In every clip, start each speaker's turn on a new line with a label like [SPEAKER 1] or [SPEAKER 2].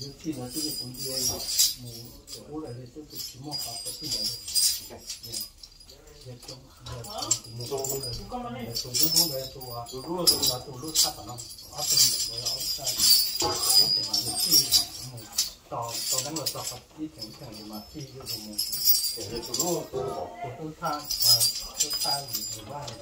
[SPEAKER 1] 尤其呢，这个东西我来的就是期末考核出来的，也中，走路差不多，20来在，一点嘛，你到那个到一点的嘛，去就是么，都看以外的。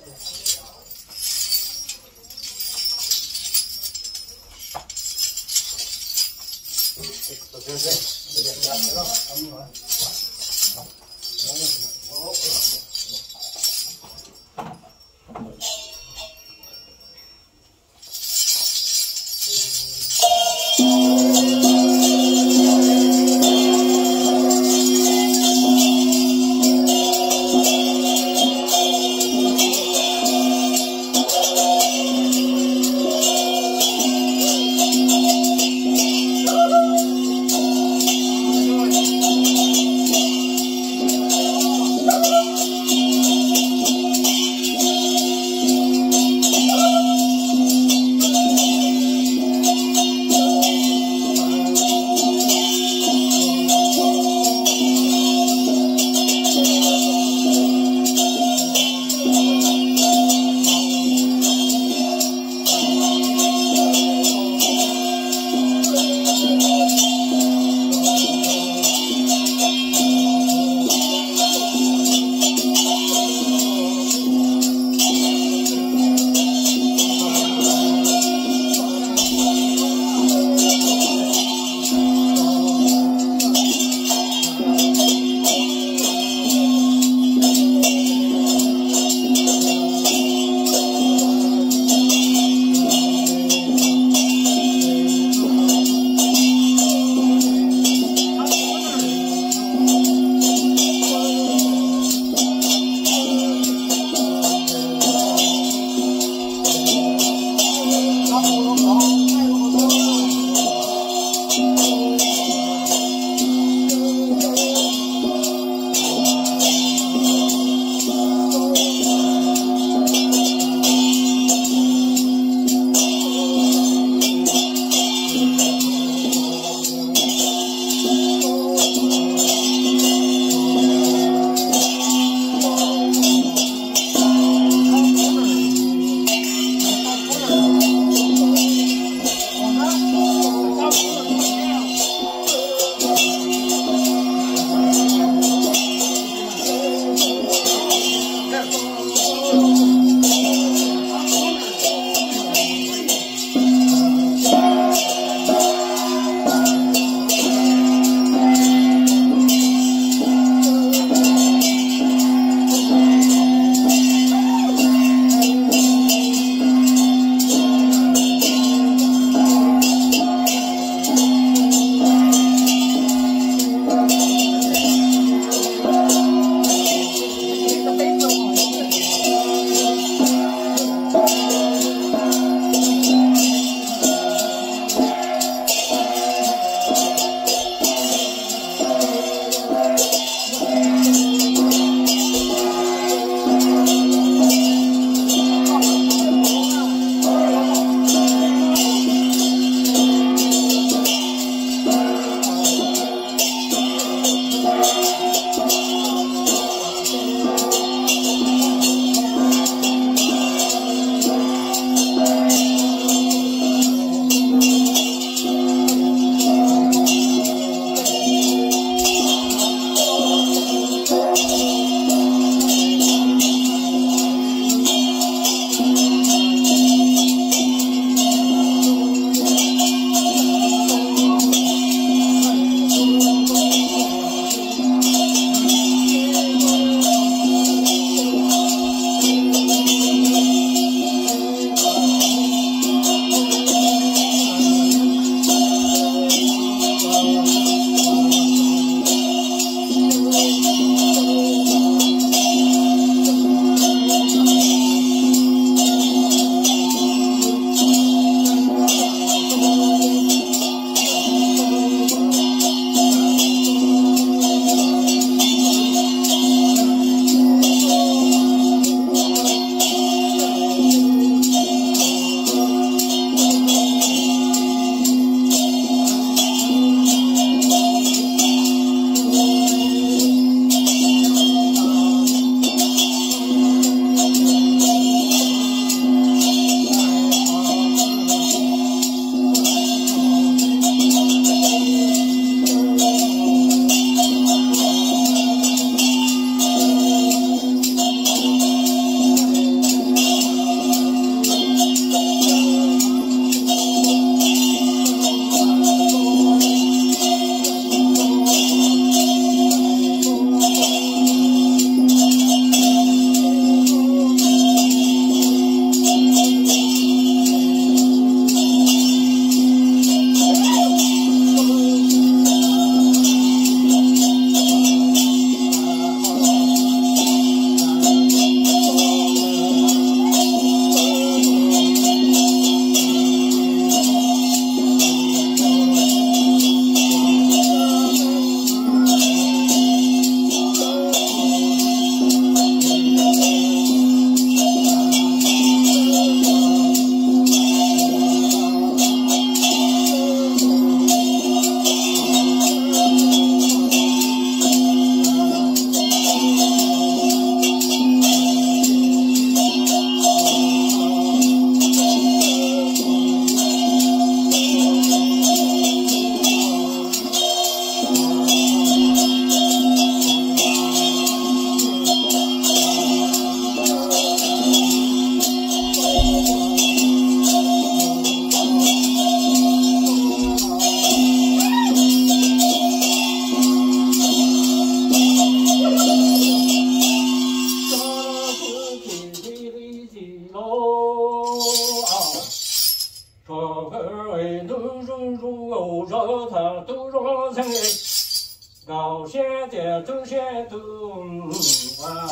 [SPEAKER 1] 为都如偶若他都若成哎，高些的都些都哇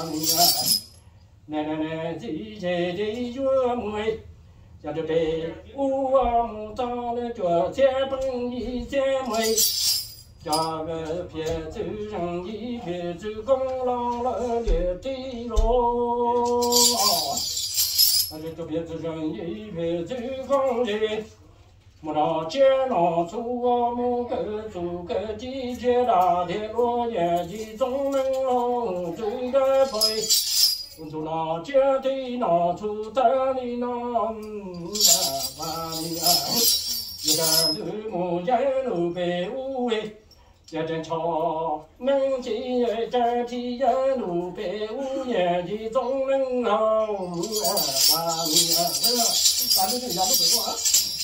[SPEAKER 1] 奶姐姐的月妹，像这北乌啊木当的这结本一姐妹。这个撇子上一撇子功劳了的地喽，这撇子上一撇子功的，莫那接那出我木个出个季节大的落叶的总能喽，这个飞，我就那接的那出的你那哇你啊，有点绿木叶路北乌诶。一阵草，能见一阵天一路北五年的总能好，哇你啊，咱们这家都会过啊。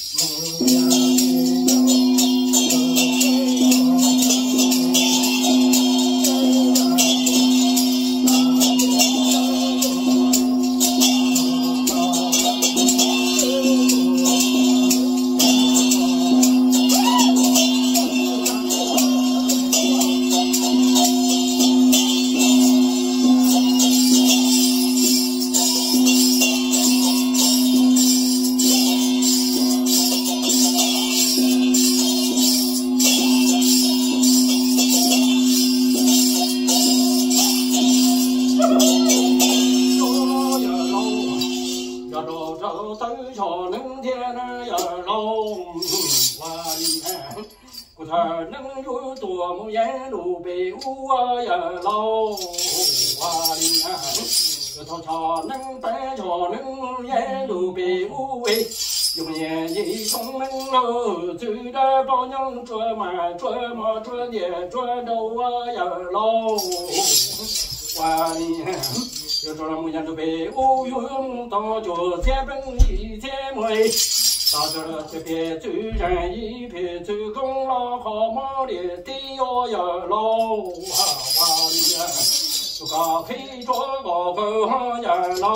[SPEAKER 1] 能有多么沿路北乌啊呀老哇哩啊，头朝能白朝能沿路北乌喂，用年一中门喽，走的包娘捉马捉年捉đầu啊呀老哇哩啊，有着木样都北乌用到脚前本一前妹。大这了这边走人一片走公了好忙的地哟呀老哇哩呀，不搞黑着个个行呀老，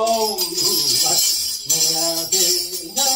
[SPEAKER 1] 那边呀。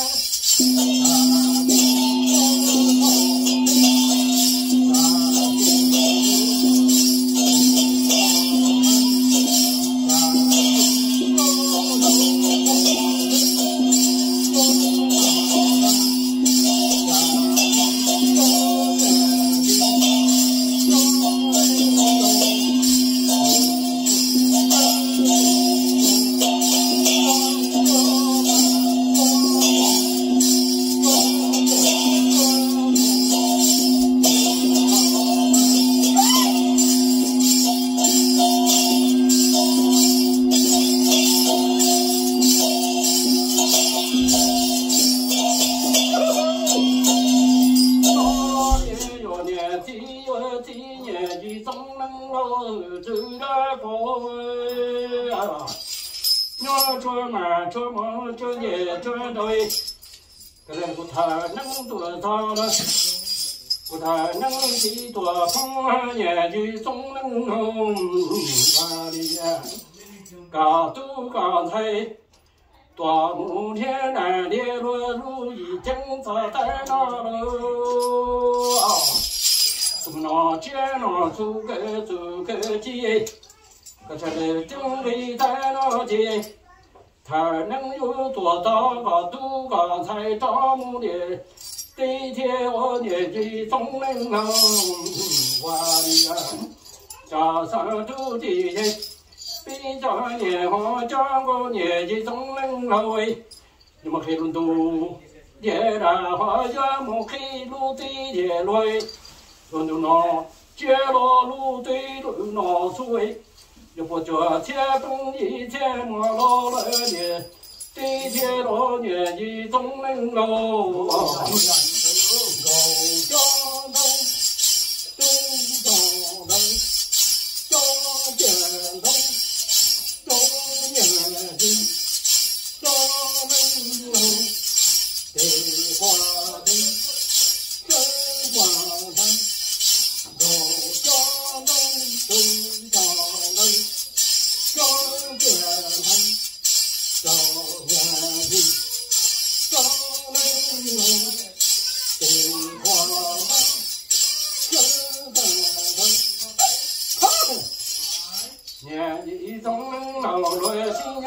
[SPEAKER 1] 这也这对，个人不太能多大了，不太能几多风也就总能弄哪里呀？嘎都刚才多母天南的路已经走在那喽，怎么那见那走个街，可这里正位在那街。他能有多大个都刚才招募的，这天我年纪总能哇哩呀，加上土地比较年好，讲个年纪总能喂，你们黑龙都也然好像么黑路的也来，轮到那接了路对路那水。要不这天风一天莫老了呢，这天老年你总能够高家东，东家东，家边东，中年的，家门楼，地花地，真花山，高家东，东家东。高边上，高原地，高门楼，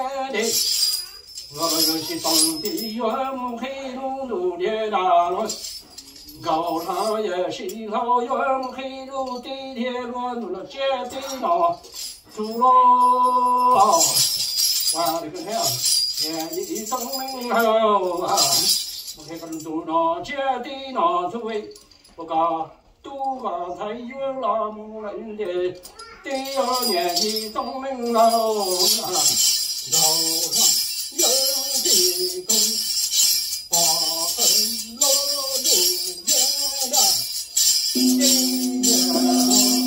[SPEAKER 1] 的，我们有些东北原木黑路路的大路，高上也是老原木黑路地铁路路接的那出了，哇这个天，年纪生命后啊，我看看路那接的那出位，我讲都讲才有那么人的。第二年的东门楼啊，楼上有地宫，八分楼路远的一年。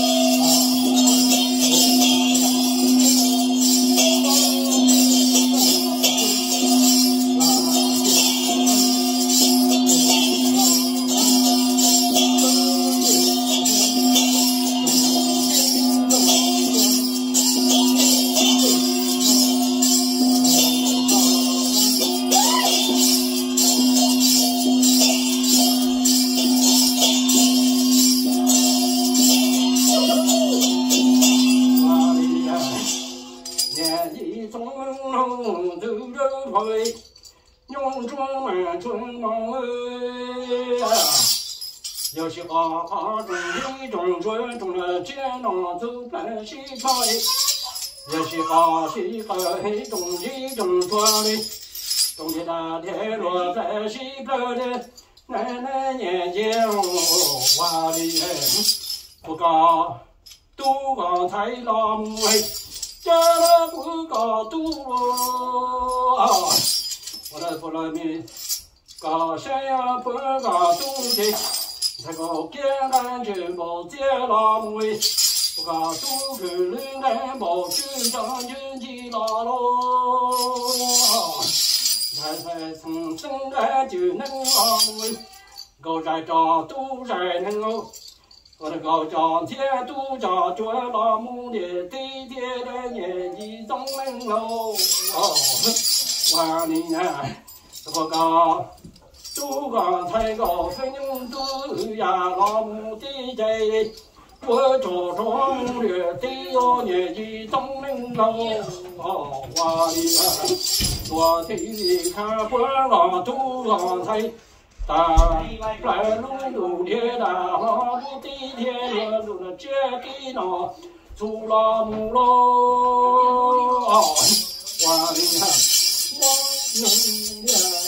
[SPEAKER 1] 有些花花中一种春中的见囊走半西菜，有些花西黑中一种穿的，中的那天落在西边的奶奶年纪哇哩不高都刚才老母嘿，这了不高都罗，我的不了命，高山呀不高都的。他个简单就无接老母诶，不讲都个人来无去张军记老咯，太太从生来就能老母诶，高在家都在能哦，我的高家天都家做老母的弟弟的年纪总能喽，哇你呀，这个讲。都刚才个分都呀，老母的在，我做庄略的要年纪总能老，哇哩呀，我的看不了都刚才，大来路的大老母的天路那接的那做老母喽，哇哩呀，我能呀。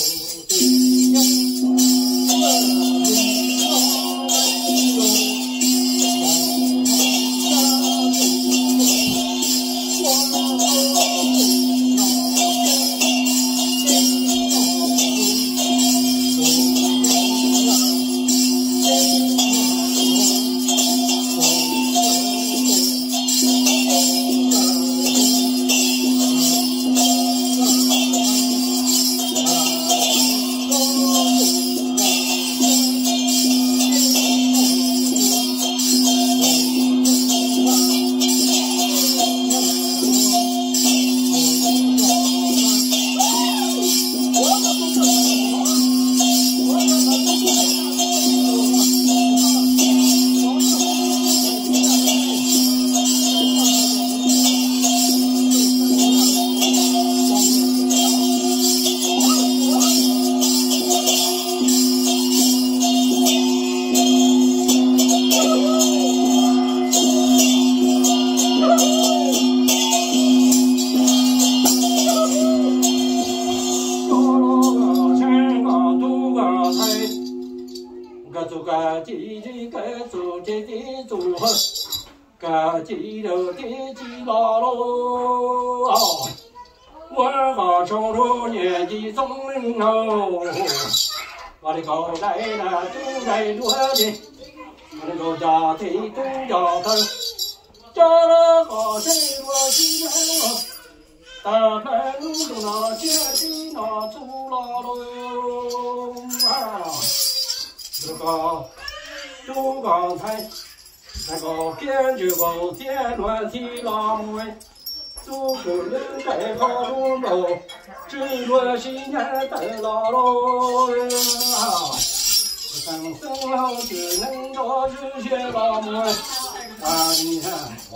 [SPEAKER 1] 个几头的几老喽，我好上了年纪总能哦，我的高来了都来多的，我的高家庭都叫他，叫了好生活起来了，打开路中那接的那出了喽啊，这个都刚才。那个编剧包电乱提拉木，做个人该好路喽，只落新年的老喽啊！生生老就能着这些老木啊！你看，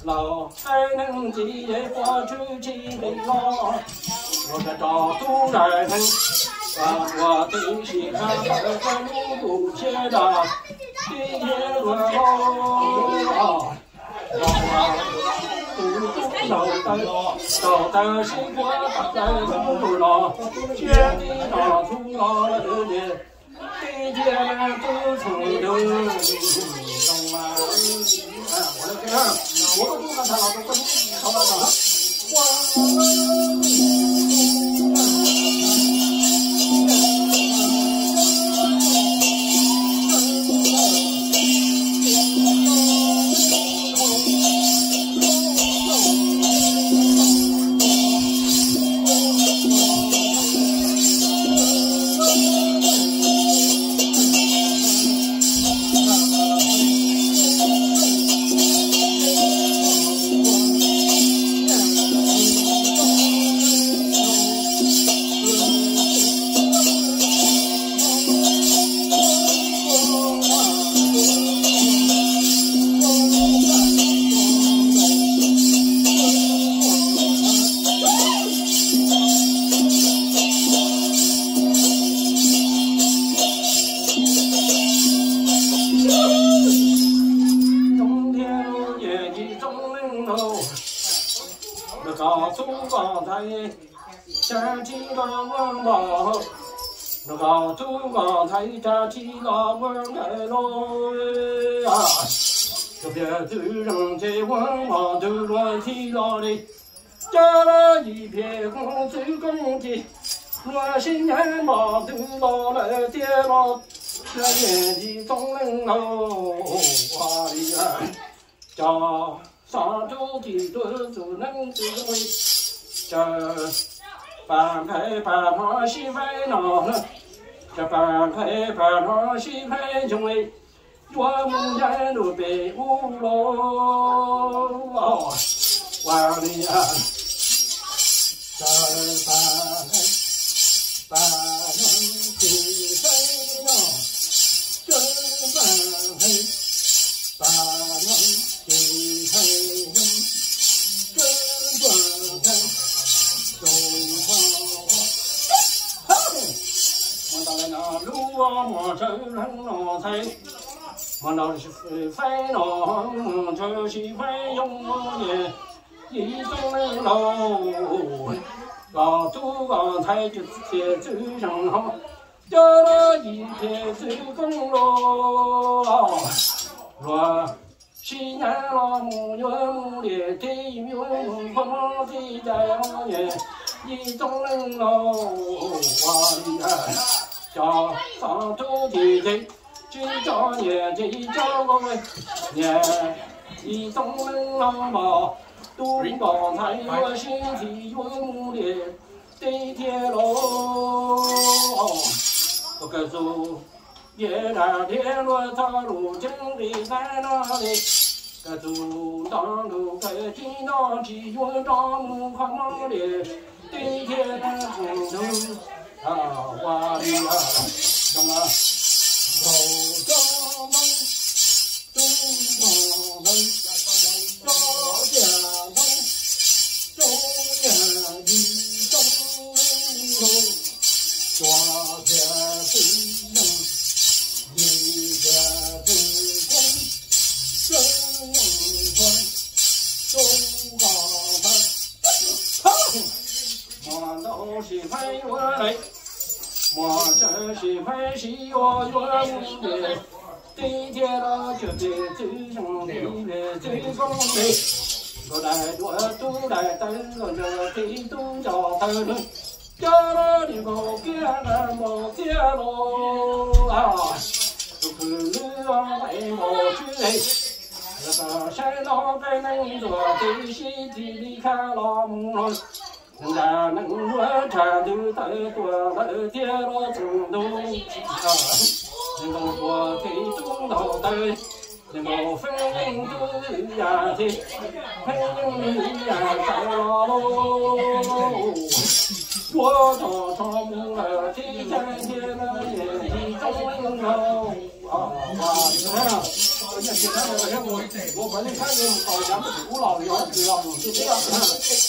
[SPEAKER 1] 老太能记也过去几回了，我这找突然很，我的心上的路不接着，地铁路喽，走的是我大路了，决定到处了的。地铁们都从头懂啊！我的天啊！我都不看他了，都不瞧他了。家起了文宝，那个祖王才家起了文来喽啊！这边主人在文王都乱起了哩，加了一片红纸公鸡，我心眼毛都老了跌了，这年纪中人喽，哇哩呀！叫上周的多主能指挥，这。半配半旁西配闹了，这半配半旁西配中为我们人都被误喽，完了呀！这半配半旁西配闹，这半配半旁西配中，这半配。路啊，我走人我猜，我那是飞咯，这是飞用也一种人喽。老杜刚才就铁走上好，叫了一铁走公喽。若西年了木月木的地面婆婆的在我也一种人喽，哇呀！叫上头的人，只叫年纪叫我们年一种人了嘛，都刚才我身体有木的地铁喽，我个走。夜那天落大路经历在哪里？个走当路个听到只有张木看忙的地铁的公路啊，哇哩呀，什么？走家门，走家门，走家门，走家一走路，抓家子人。一个不公，生活中高分。我都是陪我来，我这是陪喜我远的，地铁了就得最上的最公的。我来我都来等着这地都叫等。叫了你不给了不给喽啊！都可路啊陪我去，那个山老该能做最西地里看老母，人家能我战斗得多了跌了中路啊，能够我给中道的。能够分都呀的，分呀在喽。我早上木了第三天了，年纪中了啊，哇！你看， 简单的，我反正看见好像不是古老的，主要是这样看。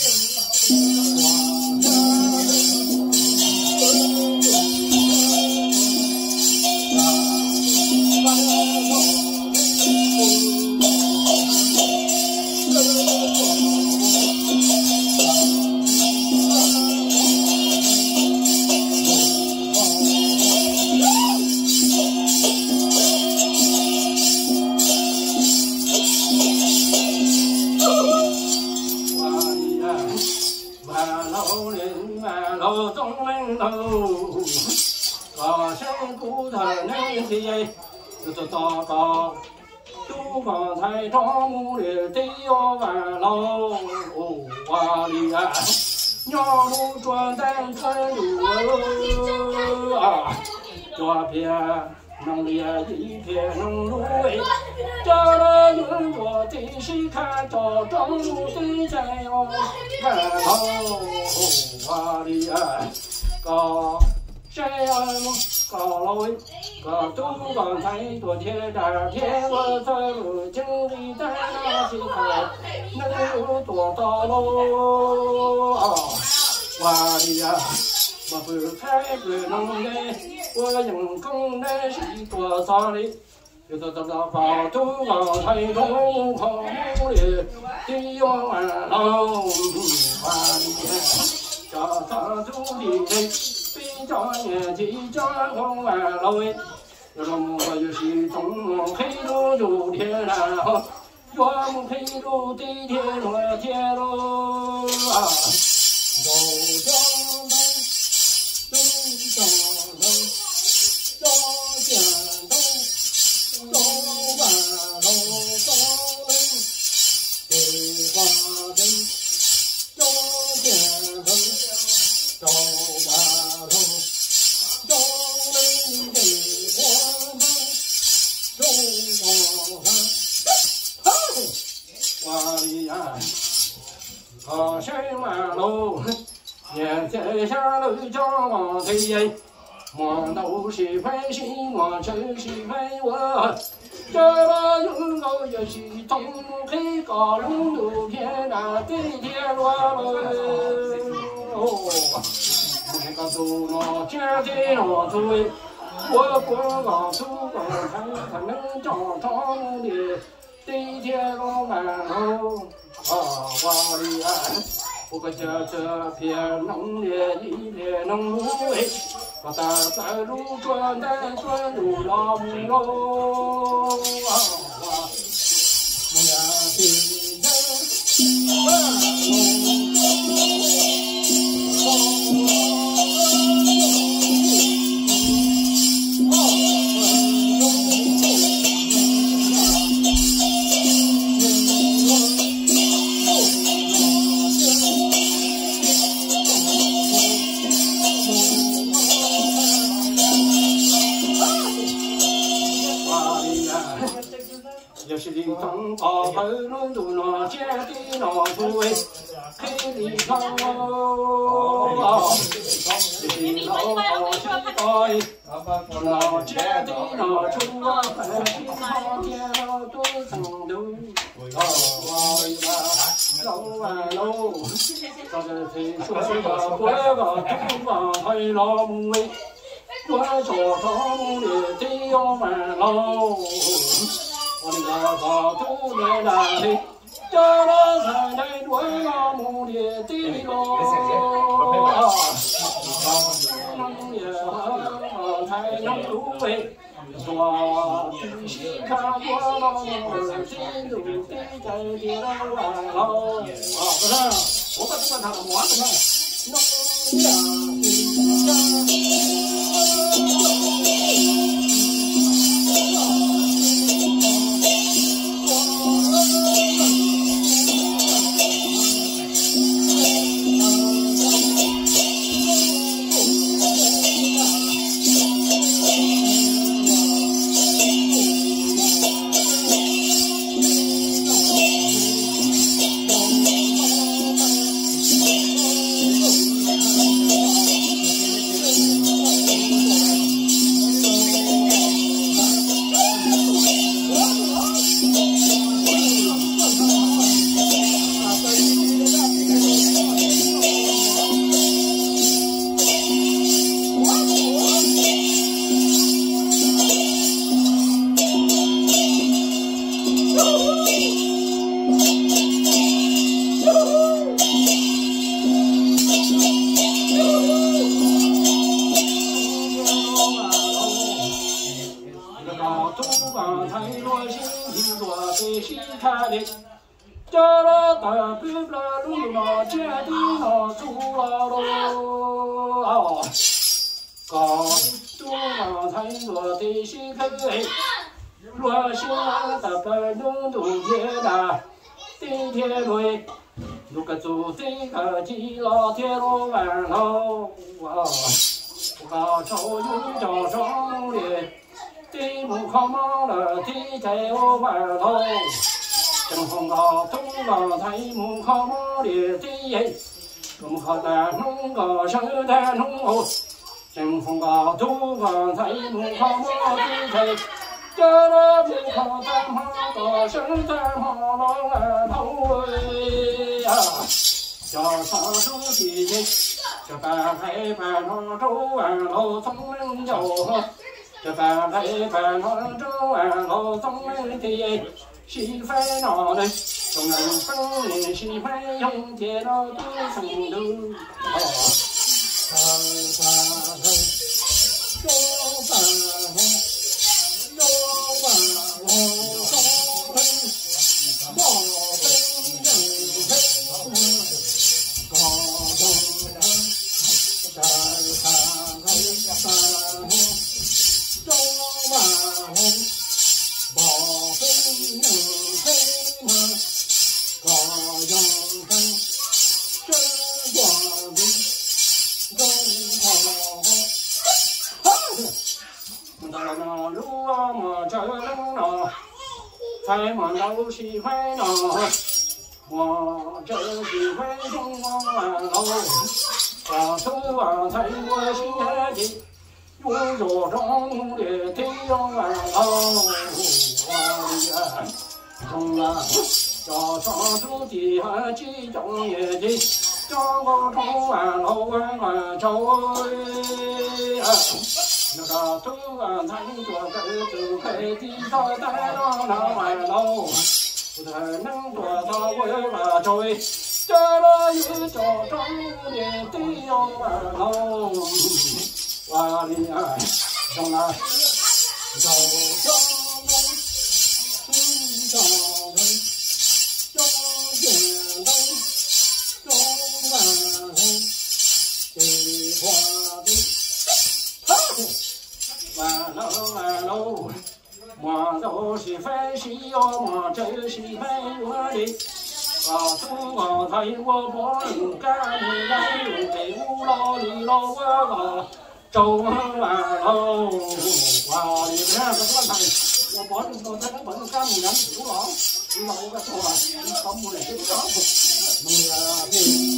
[SPEAKER 1] 楼中门楼，高山古塔能天，高高，都高台朝木的得要完楼，哇哩呀，鸟路转单转路啊，这片农业一片农路哎，这那云朵的是看着庄稼的在哟完楼。哇哩呀，高山高楼高东高台多天大天我走路经历的那几块能有多大路啊？哇哩呀，我不开个农的，我人工的是多少哩？有的高东高台东高木的地远楼，哇哩呀。他祖的北朝年纪长红完了喂，有了么我就是东黑路就天然，我们黑路的天罗天路啊，走江东，走江东，走江东，走完路走人，北花镇，走江东。走吧路，走人的光芒，走吧哇哩呀，高山马路，也在下路张望的耶，望都是欢喜，望真是美我。这把云高也是东黑高龙路天南地天罗路。那个走了家的老祖哎，我不老祖公他能找着的地铁路满路啊，哇哩呀！我个这片农业一片农路哎，我在路转路老木喽啊哇，我呀的就是的东高后路路那家的那土哎，黑里头啊，就是老高西高那家的那土啊，黑里头天老多层楼，哇呀，老完喽，这个谁说的我个土啊，黑老母哎，我做庄的得要完喽。我的个土的那里，这那才来我那木的地喽啊，农业才能入围，说必须看我老母心中的在的完喽啊！不是，我把这个他完了，农业。 东方才落心地落对西看的，这了大不了路那这地那住了喽，高东方才落对西看的，落心的不能都接的，地铁路。如果走这个几老铁路完喽啊，我高手有叫上的，地不靠忙了，地在我完喽。正风高东高才木靠忙的地，我们靠在农高生在农后，正风高东高才木靠忙的地。这了不靠在忙高生在忙龙儿头呀，叫上手机这半黑半黄周完喽总能有，这半黑半黄周完喽总能的，喜欢闹的总能分的，喜欢用电脑都成都啊，才忙到喜欢呢，我真喜欢中国完喽，我走完才我心里有着中的太阳完喽，我呀，中啊，叫上土地和几种也的，叫我中完喽完走呀。那个东岸才做个走开地道带到那完喽，不太能做到我个追，这了一叫中的地要完喽，哇哩哎，上来，走上门，上门，中间灯，中完喽，地花地。完喽，我都是分析哟，我真是没我的。我祖我在我不能干，你来用给我老李老我走完喽。哇，你看这个看，我保证说这个不能干，你能走了，你老个说，你搞不来这个，你呀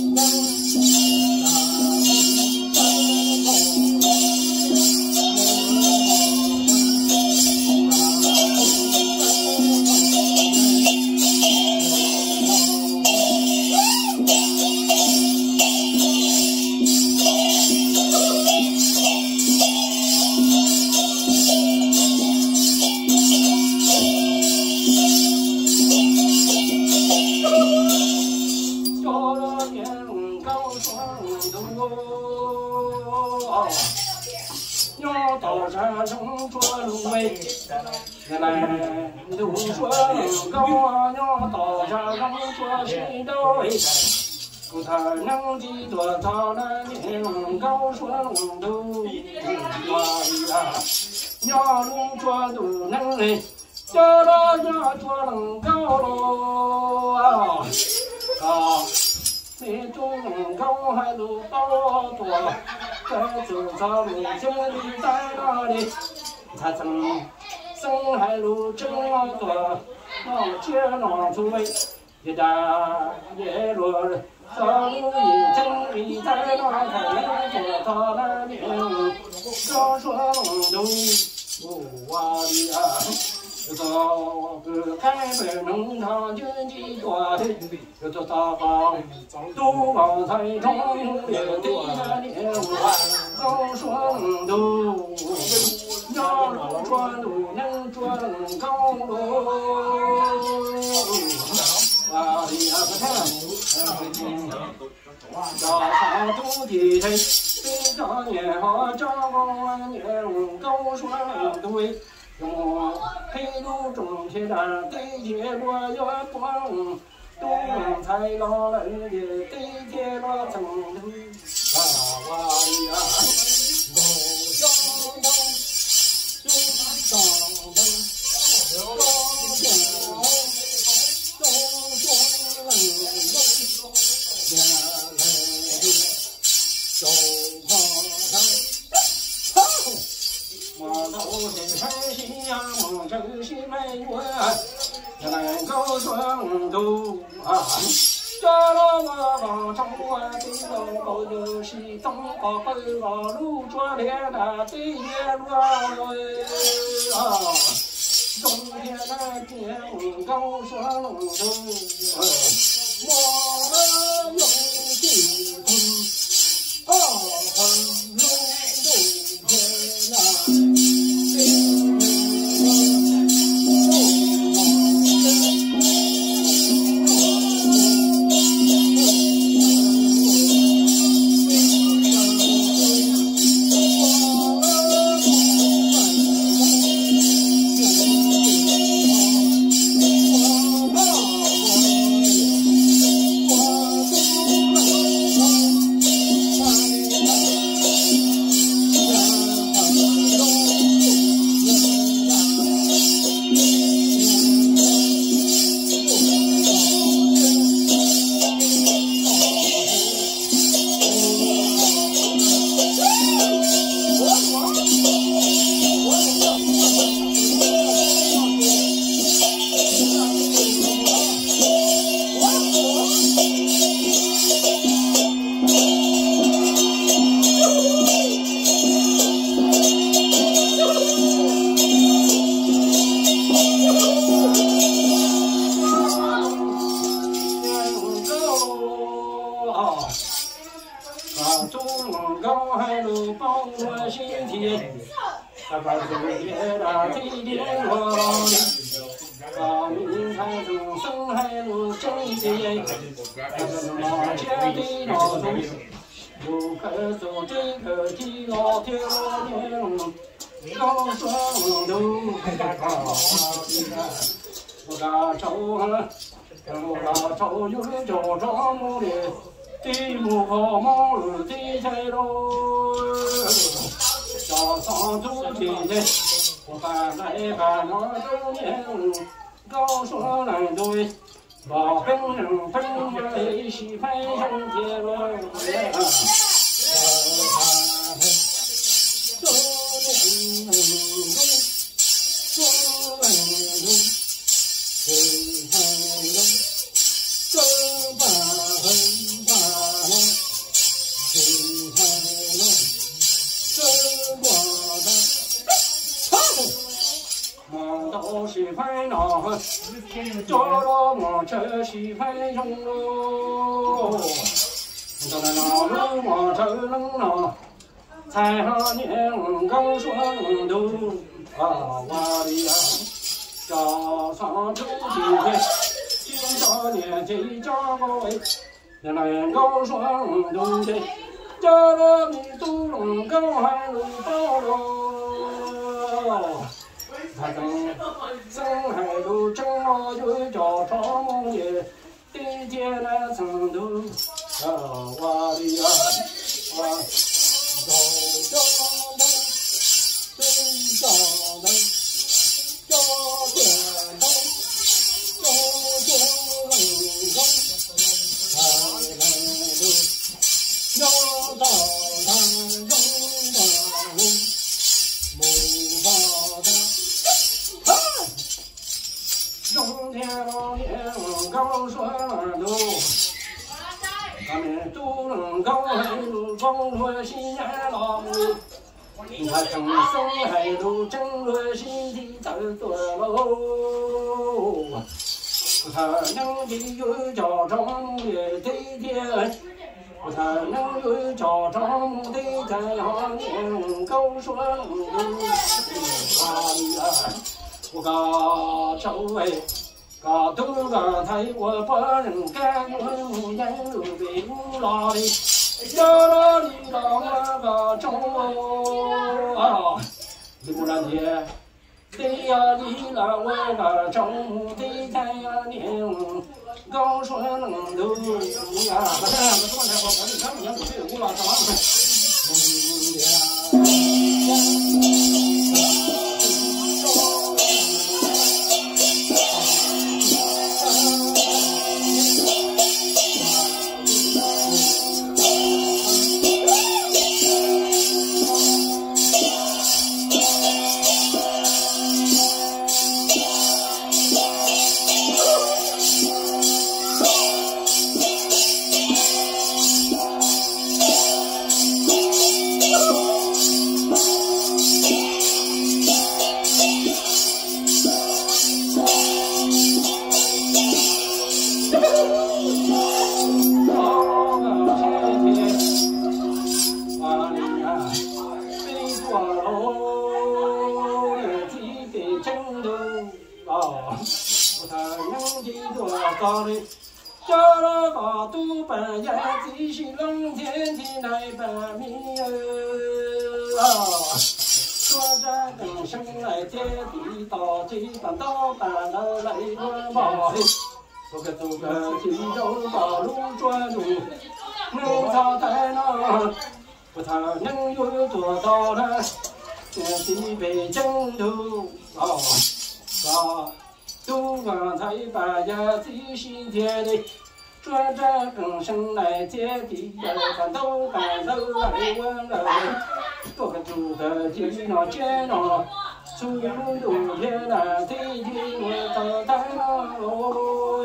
[SPEAKER 1] 要到山上捉芦苇，原来都说高要到山上捉西刀哎，不太能记多少那年高说都哇呀，要路捉都能哎，这了要捉能高喽啊啊！你中高还路高多。在走草路经历在哪里？他曾生海路正多，那街那出位，一打一落，道路一经历在那才做他那年，少说都不哇哩啊！这个开门农场经济多的，这个大房都往才中的地那年，高双都要路转路能转高楼，啊哩呀个天，要上土地的，非常年好，张光年高双对。 用黑路中铁站对接我要光，东财老人的对接我城头啊哇呀，我上当，就上当，高天后，中中人人，原来的手帕他。我都是山西呀，我真是美国，也能够双头啊。这了我往中啊，对了我就是东高北高路转连的对接路啊。冬天的天高双头，我们有地空啊，横路冬天啊。中高海路保我心田，把中间的最点落里，把明海路深海路真点，马前的老中，有棵树这个地老天年，高双头，我家愁啊，我家愁有叫张木的。地木好毛路地菜喽，早上走天天，我搬来搬我中年，高说难对，老本人本来喜欢兄弟喽，我喜欢闹，叫了我这喜欢用喽。到了那路我这能闹，才好年刚双头啊哇的呀，早上出去，今朝年纪叫我也能够双头的，叫了你都能够还能到喽。他正深海路正好有叫长梦也，对接了城头啊哇的呀哇，高高的，真高的，高天的，高天人高，海南路，要到南人大路，木法的。中天老年高双头，咱们都能高海路光落西安老母，他正生海路正落西的走左喽，他能的有叫张的对天，他能有叫张的在行年高双头，我家周围。高头个台我把人干我眼路被乌拉的，叫了你老我个中啊，你不然的， 对呀，你那我那招募对待呀年，高说能都呀，不是不说那好，你看不见不对，我老早。叫了个都半夜继续冷天天来把米说这更生来接地道，几板刀板了来个毛走个济州道路转路，能操在那，不他能有多到了，西北京都都刚才把呀继续接的。说这更生来接地呀，咱都干都来问了，多个住个地那见那，出路都天南地地我走在那路，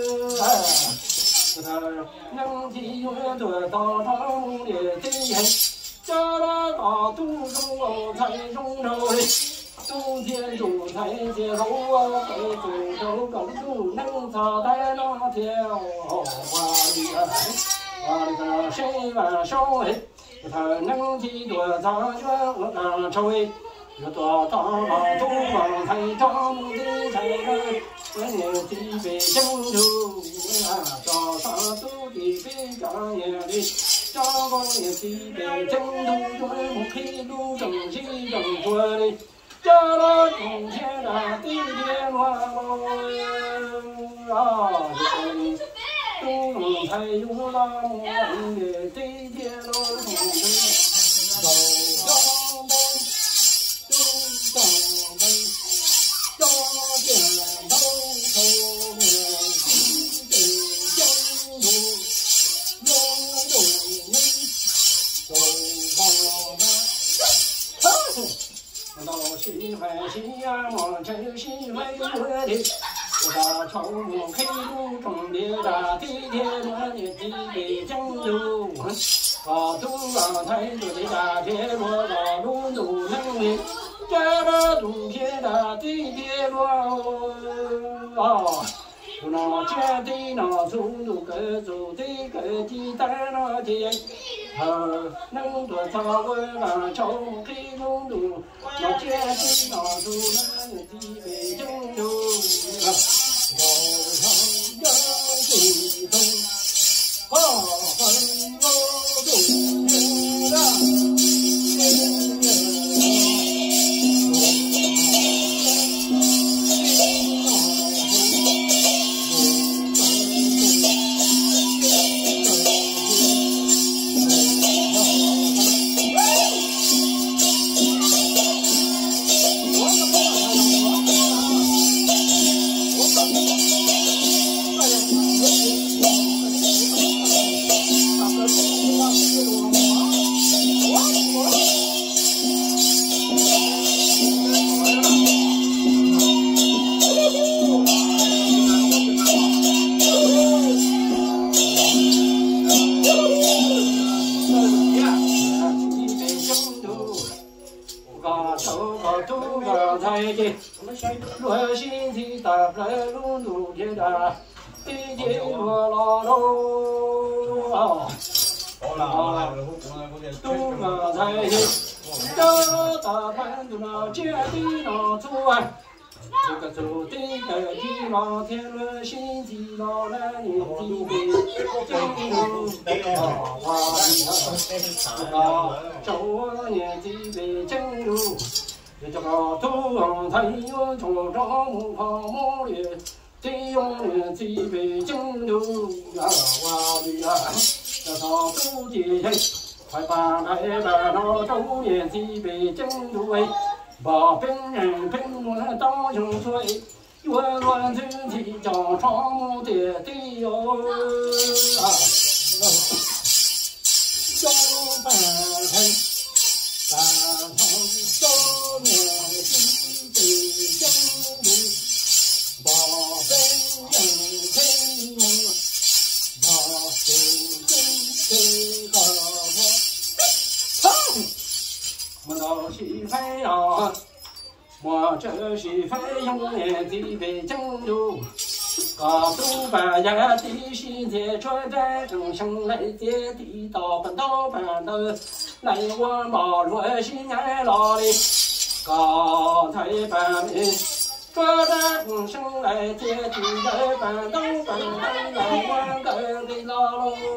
[SPEAKER 1] 他能提我多到他们的地，叫那个都中我才中头的。冬天种菜接后啊，在种头高处能操在那条哇哩个谁玩手哎，他能提多早卷我刚抽哎，有多大把都往台张的才来，我年纪被京头啊，早上都得被干眼的，早个年纪被京头转黑路正西正过的。叫了冬天的地铁路东才有那么的地铁路走上北，走上北，朝见头头面，西北江路，永东门，走上南。到西海西呀，往这西海我的，我把草木黑路中的大地铁我的地北江路，把东港台的大铁路道路都能的，这个东铁的地铁路不那接的那走路个走的个地带那的。能多早我那朝黑龙路，那接的那路那地北京路，早上要地东，很多东人啊。我心里打开路路的大，地铁我老喽，都刚才这大盘子那接的那做啊，这个走的个地老天了心地老了你地北啊，走我年地北京路。 这个东太阳从朝木泡沫里，地用的几杯酒都呀哇哩呀，这到土地快把来把那周年几杯酒都哎，把本人本我当用水，越乱自己叫朝木的地哟啊，小白黑。大唐少年心被江路，把本人陪梦，把手中这个我到西非呀，我这西非永远的被江路。高度把呀地心在穿在正上来接地道本道本的来我马若心爱老的高台板面穿在正上来接地道本道本的来我个的老喽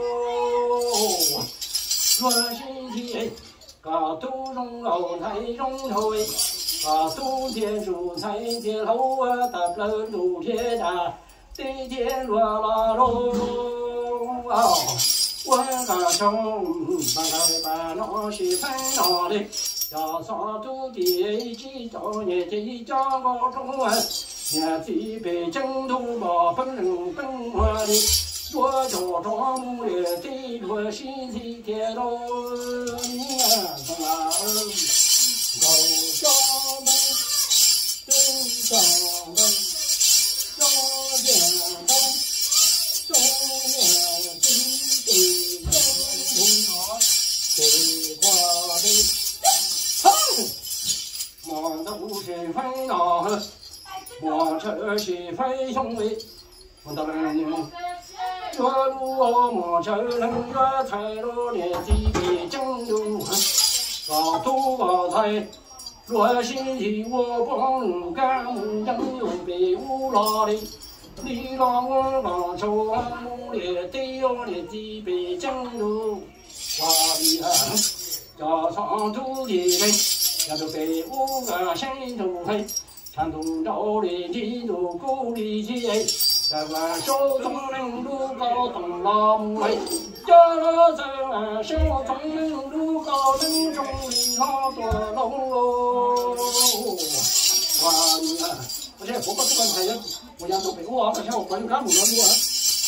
[SPEAKER 1] 若心天高度中楼台中头高度天主才天后啊大了路天大地天落啦喽啊！我个中把来把那是烦恼的，要上土地几多年的家个中啊，年纪被征途把本人本我的，我叫庄木的地落心西天喽你啊啊！高家门，东家门。我都是飞脑，我这是飞兄弟，我的人，这路我这人个才路年纪比正路，高度高才，若心里我不敢正有被无老的。你让我往手木里对我的几杯正路，花里啊，加上土地嘞。也都被我个心头黑，传统着的几度鼓励起，在我手中能路高东老母黑，家了在我手中能路高能中的好多龙喽。哇你啊！我现在婆婆这个太阳，我家都被我好像我管干不了路啊。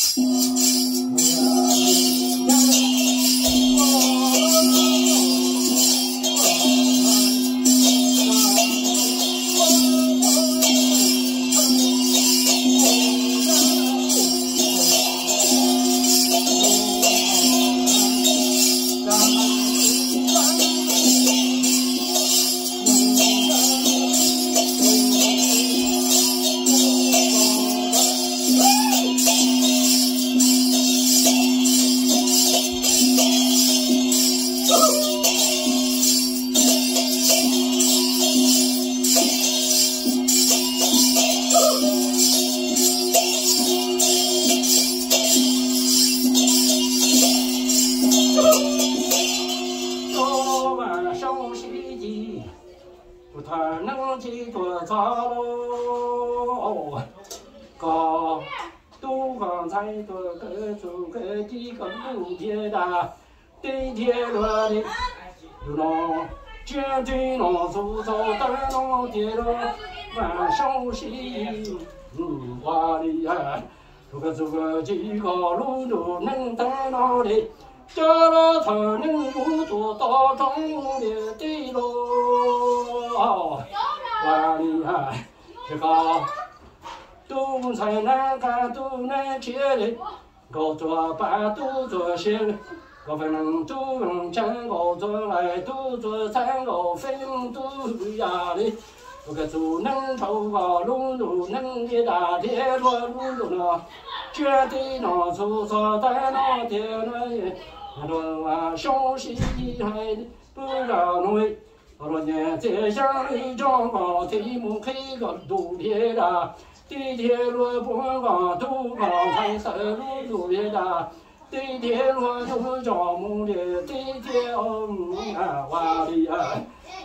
[SPEAKER 1] 地铁落的，有那绝对那走走的那铁路，晚上西，哇哩呀，这个几个路都能到那里，这了才能不做到中的地路，哇哩呀，这个都才能看都能接的，高做八都做些。我分都用真我做来都做真我分都呀的，我个做能头个路路能的大铁路路呢，绝对能做做在那铁那我啊休息还不让为，我说年在乡里长高题目开个路铁的，地铁路不光都高才是路路铁的。地铁路都着木的地铁啊，哇哩啊！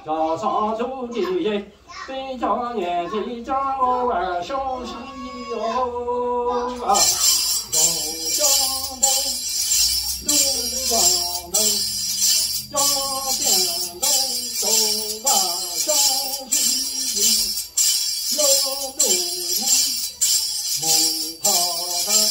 [SPEAKER 1] 叫上土地，北疆年纪将我玩小西哟啊！东江东，东江东，江边东，东把小西有路木头的。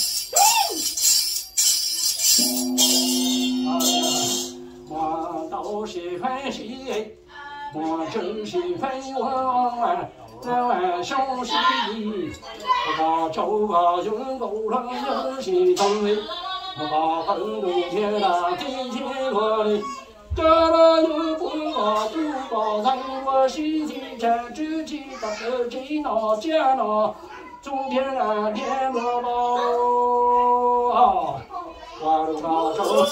[SPEAKER 1] 我都是欢喜，我真是飞往那小西，我走吧云沟了有西东里，我把很多天那地铁落里，这了有不我不把在我西天站之际的这闹见了，中天啊天落了啊，我都高手。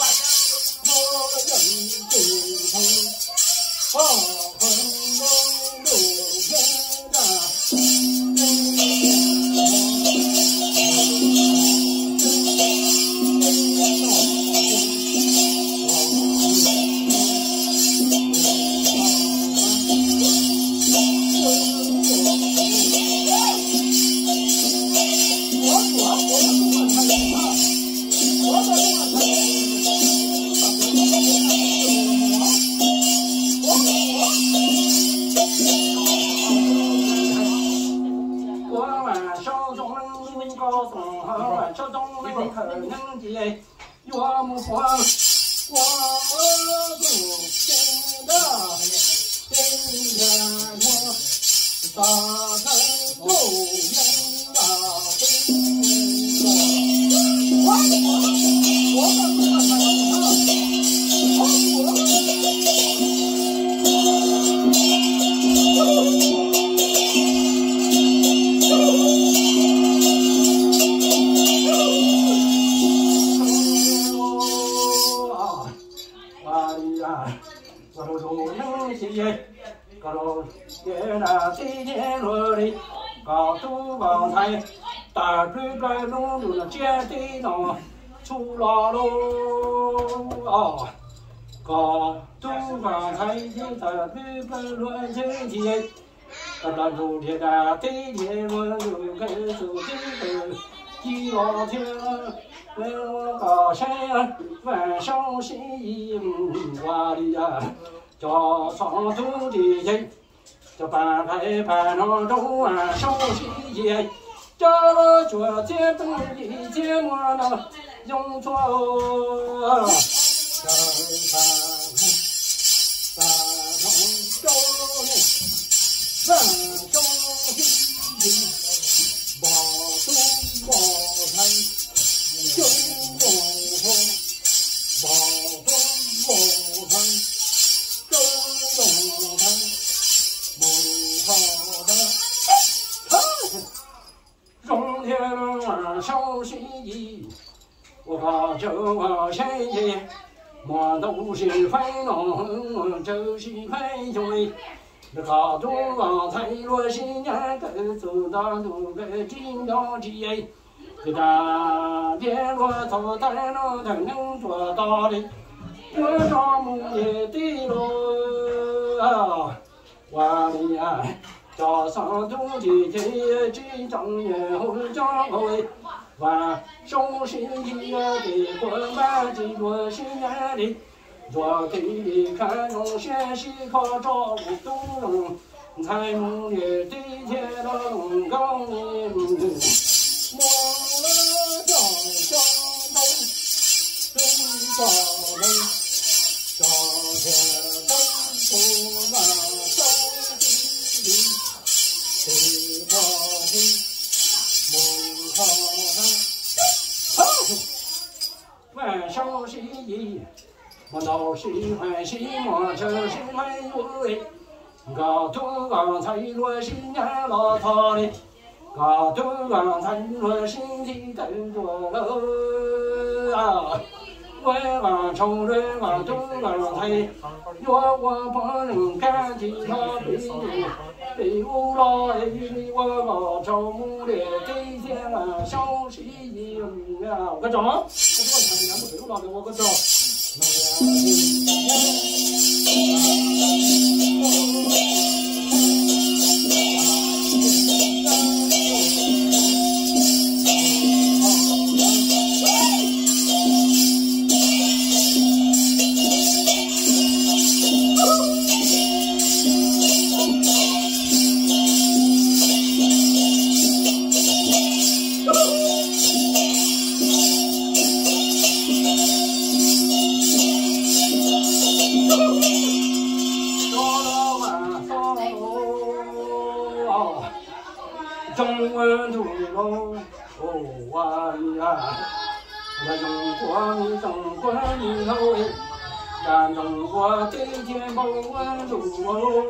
[SPEAKER 1] 这东门可能的岳母婆，我不听的，听着我大城不应我都做能些，搞了也那地铁路里，搞都搞菜，大水该弄就那接地弄出来喽啊！搞都搞菜的大水该乱接地，那路铁的地铁路就该走地地老天。我高山万上西我的呀，叫上土地人，叫半排半上中啊上西耶，这个脚尖不一节么呢用错半中万上西把东把台。九龙红，宝灯木灯，九龙灯，木好灯。荣天儿小心意，我把这我谁也，我都是飞龙，就是飞追。那高中王才落新年，个走到路个金腰鸡。这大电我走在路才能做到的，我找木叶的路啊，我的呀，早上土地铁几张年后将会，我手心一的滚板几多新年的，我给你看用先西靠照顾东龙，才木叶地铁龙高明。我叫江东，东高门，朝天东不马走地里，地花地，木好门，万寿喜意，我都喜欢喜我就是没有高头刚才落新年老套的。高头刚才我心里等着了啊！我往冲人往东往台，若我不能干起他被我老爷我老找木的这天啊，消息一啊！我找，我这个看人家被我老的我找。 中文土喽，哇呀！我中国你中国你喽，咱中国这天不问路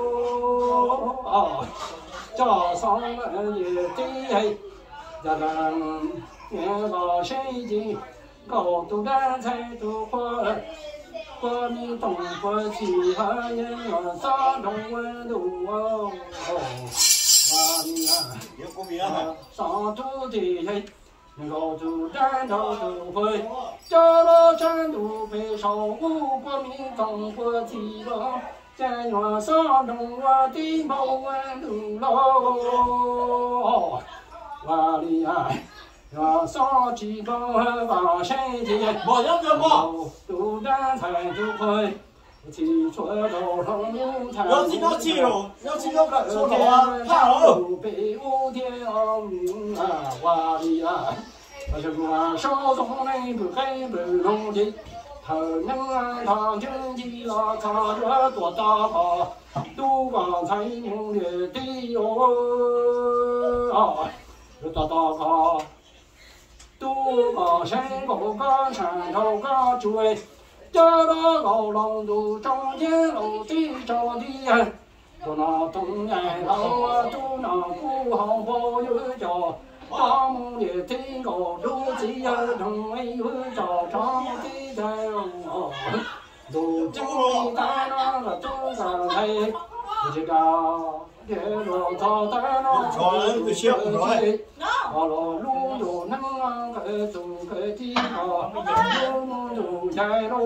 [SPEAKER 1] 哦，早上们也得咱们年高身体高度干才都活。国民中国其他人要上中文路哦，哇呀！上土地嘿。高度战斗都会，叫了战斗被守护国民中国基隆，战远上中国的某万路喽，哇哩呀！要上几个往身体，高度战才都会。提出头上木炭，要记到出头啊！怕哦！北无天啊，哇哩呀！我是我手中那不黑不龙的，他能按他经济啊，他这多大啊！都刚才用的对哟啊，这多大啊！都刚山高高山头高追。叫那高浪都中间路的着的，都那东南老啊，都那古好包有叫，大木的天高路子呀，中没有叫长的在哦，都经历大那个中山台，不知道。铁路草在那路不小的，好了路有能啊个走个地方，路路在路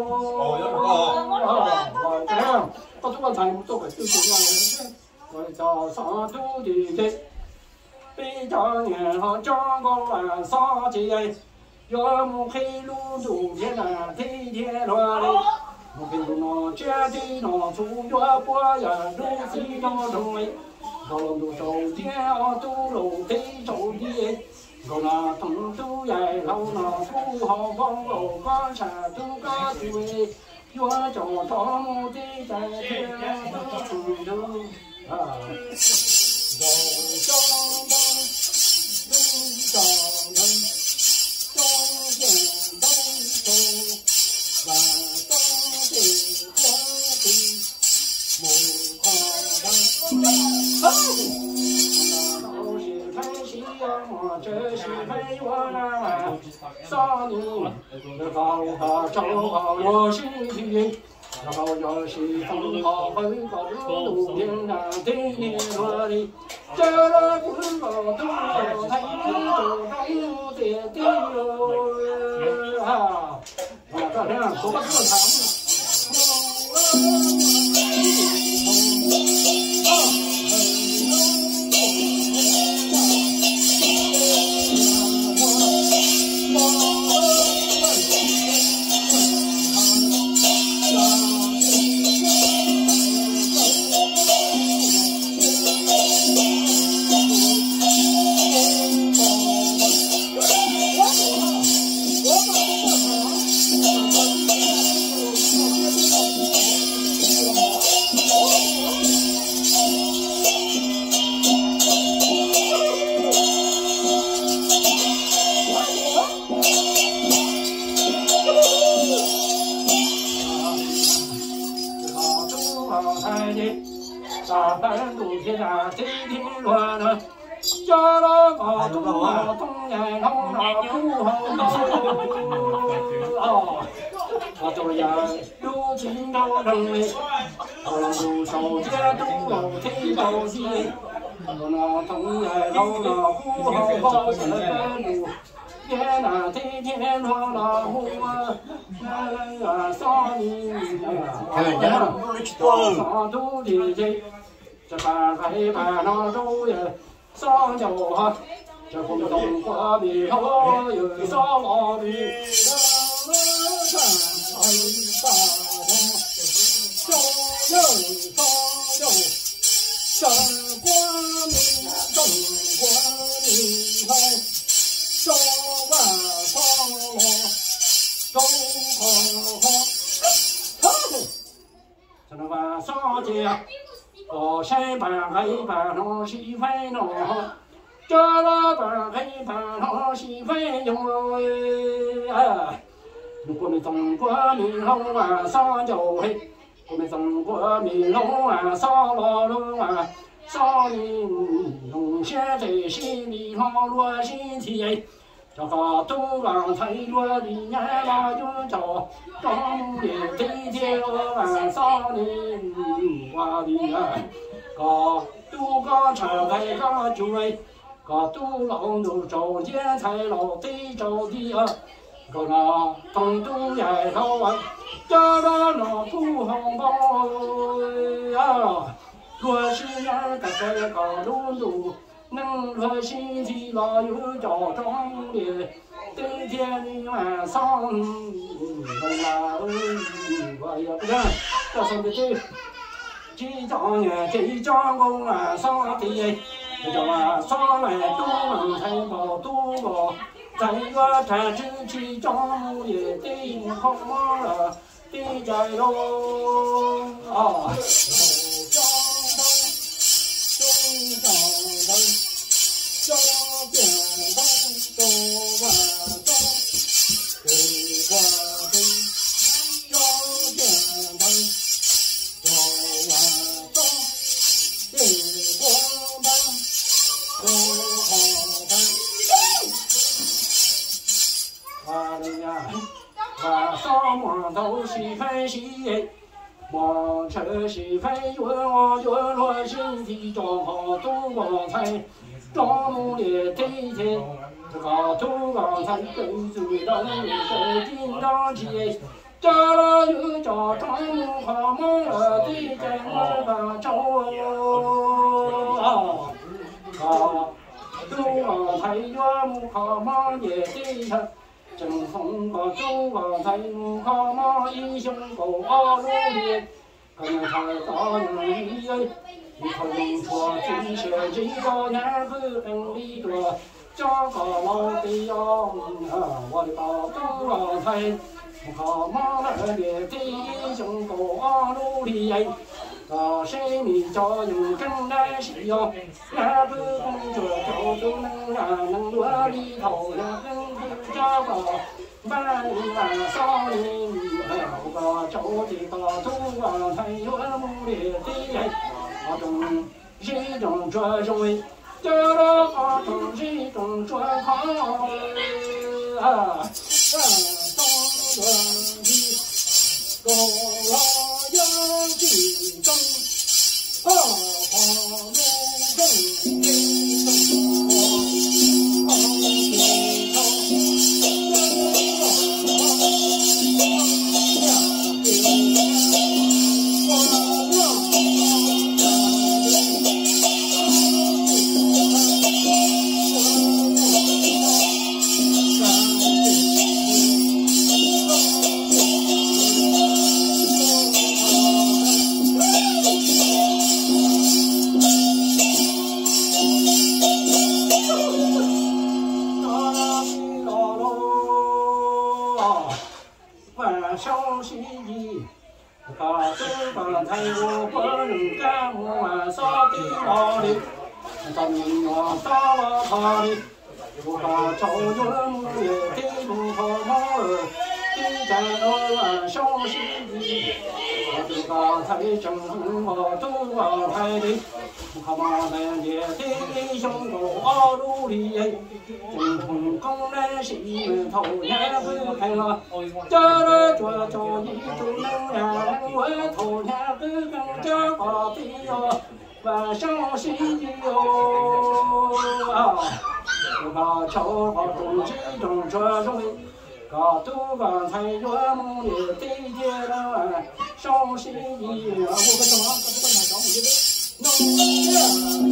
[SPEAKER 1] 我这样，我这个菜不做个就是那样，我早上都的的，北家年哈张个晚上节，要么黑路路边那天天乱的。我跟那绝对那出越过呀，路西那中位，高楼都手电啊，都楼得手电，高那东都呀，老那古好房楼高山都高对，越叫他们的在天都出头啊，高山东，路上能，中间东走，万。这是陪我那少年，高高照好我身体，高高是风好很高路边那对面罗里，这个不高都有太平都中的地哟啊！这样说吧，这场。大半路天啊，天天乱了，叫那个东啊东呀东那不好哦，我都要有情到人为，我路手接都老天高兴，我那东呀东那不好跑这半路。天呐，天天乱了我啊，上你啊，上土地去，这半黑半那都也上脚哈，这红中国的好有上老的，中国民中国民好。中万方罗，中这那万上街，高山半黑半龙西飞龙， 这了把黑把好西飞用啊！我们中国民龙啊，上就黑。我们中国民龙啊，上老龙啊，少年龙现在心里好落心体。这个东港推落的年老有着，中年对天晚少年我的啊，个都个车开个追，个都老奴中间才老对着的啊。个那东东也好啊，这个那不红包啊，若是人个这个路路，能和心体老有着壮烈，对天的晚上，我也不认，这说的对，几张呀，几张工啊，上的，这叫啊，上来都能才保多个。在我这真去张也得好嘛了，得在喽啊！张灯，中张灯，中点灯，中晚灯，对花灯，中点灯，中晚灯，对光灯，中好灯。我的呀，我上忙都是飞西，我车是飞云我云落心地装好东光彩，装木列地铁，这个东光彩跟随到你的金章节，这了又叫装木好梦了地在我把州啊，东光彩月木好梦也地下。正风个周个在木靠马英雄狗二路列，跟他大人一人，一头用错最些几个年子本里多，这个老的呀，我的大都老太，木靠马来列的英雄狗二路列。谁米照用正来使用，那个公主就都能让能落里头呀，跟不着个万里万少年，不个周的个土王才有木列的，我中是种这种为，这个我中是种这靠啊，东人的高要举中。路小心翼，把这个太我不能干我啥的哪里，咱们我打了他的，我把朝云也给不好毛儿，你在我小心翼，我这个才正我都往台的，他妈的也得胸口二路里，正从工人西门头也不开了，这了做着你就能让我头也不跟这个的哟，我小心翼哟啊！我把朝好中西中这种。个都刚才我梦里对接了小心翼翼，我个什么？这不能找你的，弄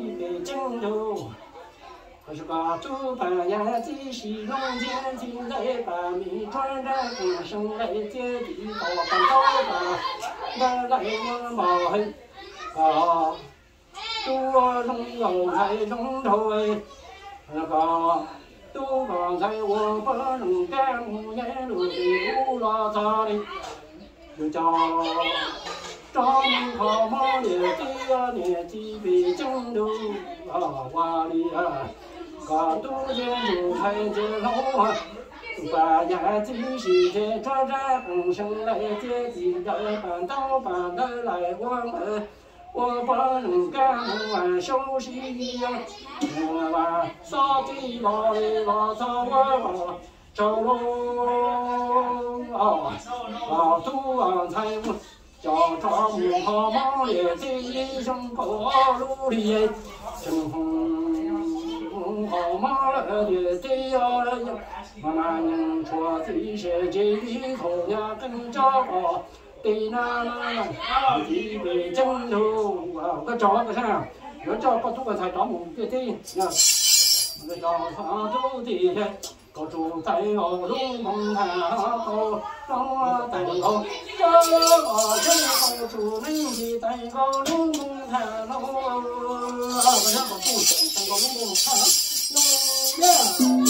[SPEAKER 1] 可是把主办呀，这是农田进来把米转着更生来接地道干高的，来我毛黑啊，多中有才中头哎，那个。都刚才我不能干木眼路的乌拉扎里，就叫张好毛的第二年几北京路啊瓦里啊，嘎都见就开街路啊，把眼睛洗的这更生来接地的板道板的来我不能干完休息呀，我把扫地老的老早我走路啊，土王财务叫着木好忙的地上过路里，正红好忙了的地呀，慢慢人说这些这里头呀跟着我。对那地北京路啊，我找个啥？我找个多才找木的地啊，我找他土地，我住在我龙门潭高，龙在高，我正住你在高龙门潭喽，我想我住在高龙门潭龙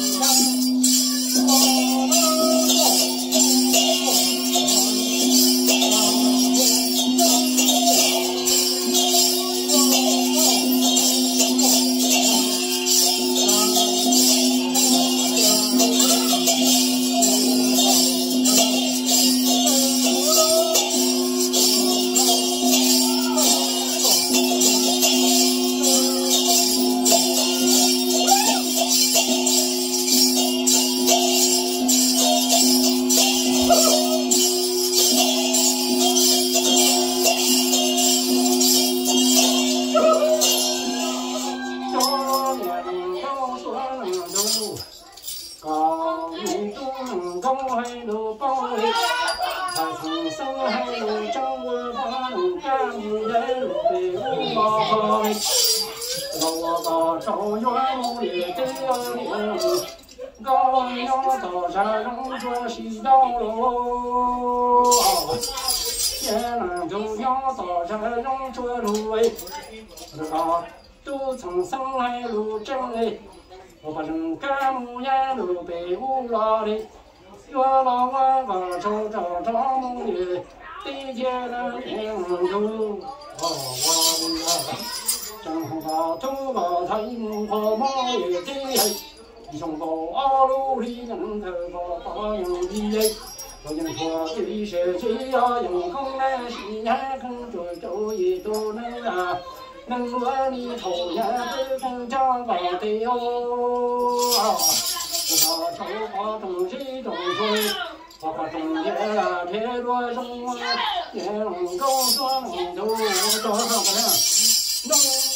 [SPEAKER 1] 都从生来路正哎，我把人干木眼路被乌拉的，月老我把手找梦的，地界的天路我的呀，正红把头发太木和毛也的，一双高阿路里人头发把人的。我人说这些这样用功来西南坑着周一都能啊，能落你头也不能长高的哟。我把头发中西中水，我把中间啊贴着中啊，也能够双头多少个人能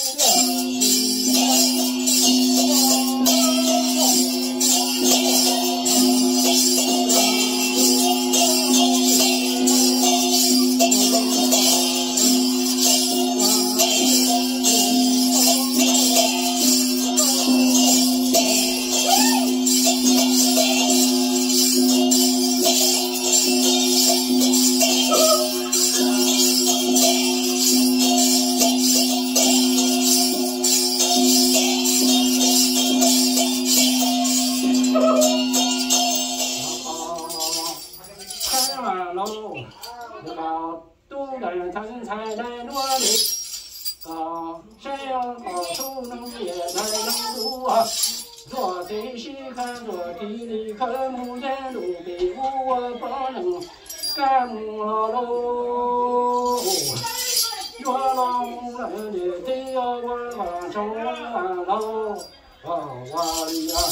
[SPEAKER 1] 做贼西看做地里看木眼路比我不能干木喽，月老来的得要我往手挽喽，哇哩呀，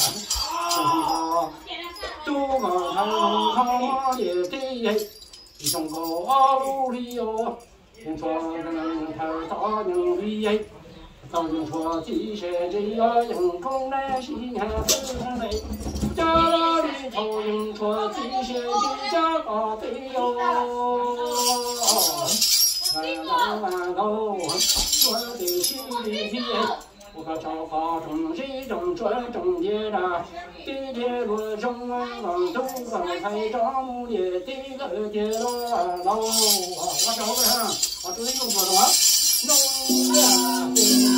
[SPEAKER 1] 都往上靠的得，一种个路里哟，听说人太大人里。当年说这些这样用功来西南子来，家里头人说这些这家高的哟，来喽，我的心里的，我个朝花中西中这中间呐，地铁路中东方才招木的地个铁路老，我找个啥？我注意弄错了吗？弄呀，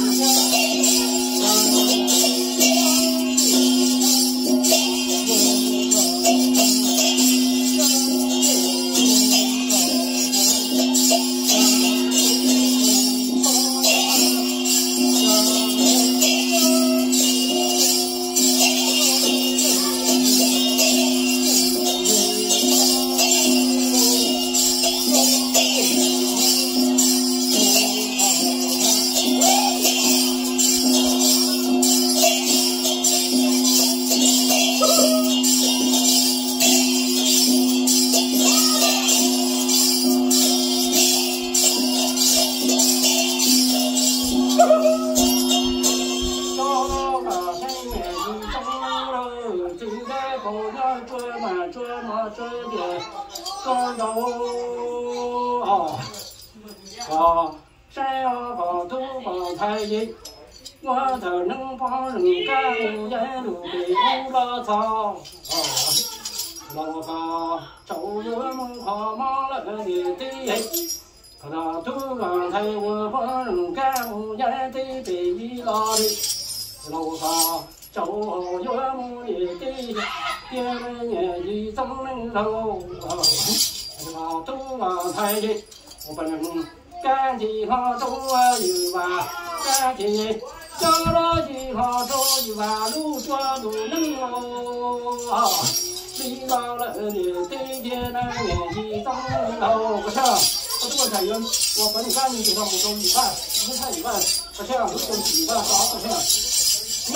[SPEAKER 1] 山要高土高台阶，我头能帮人干沿路被无了草。老高周月梦跨马了的地，可那土高台我帮人干沿的被一拉的。老高周月梦的地，爹们年纪怎能老？那土高台阶我不能。干起好走啊一把，干起走了几好走一把路做路能哦，你老了的对天那年纪长老不上，我多才人，我本干你地方不走一半，你看一半，不像不走一半啥不像，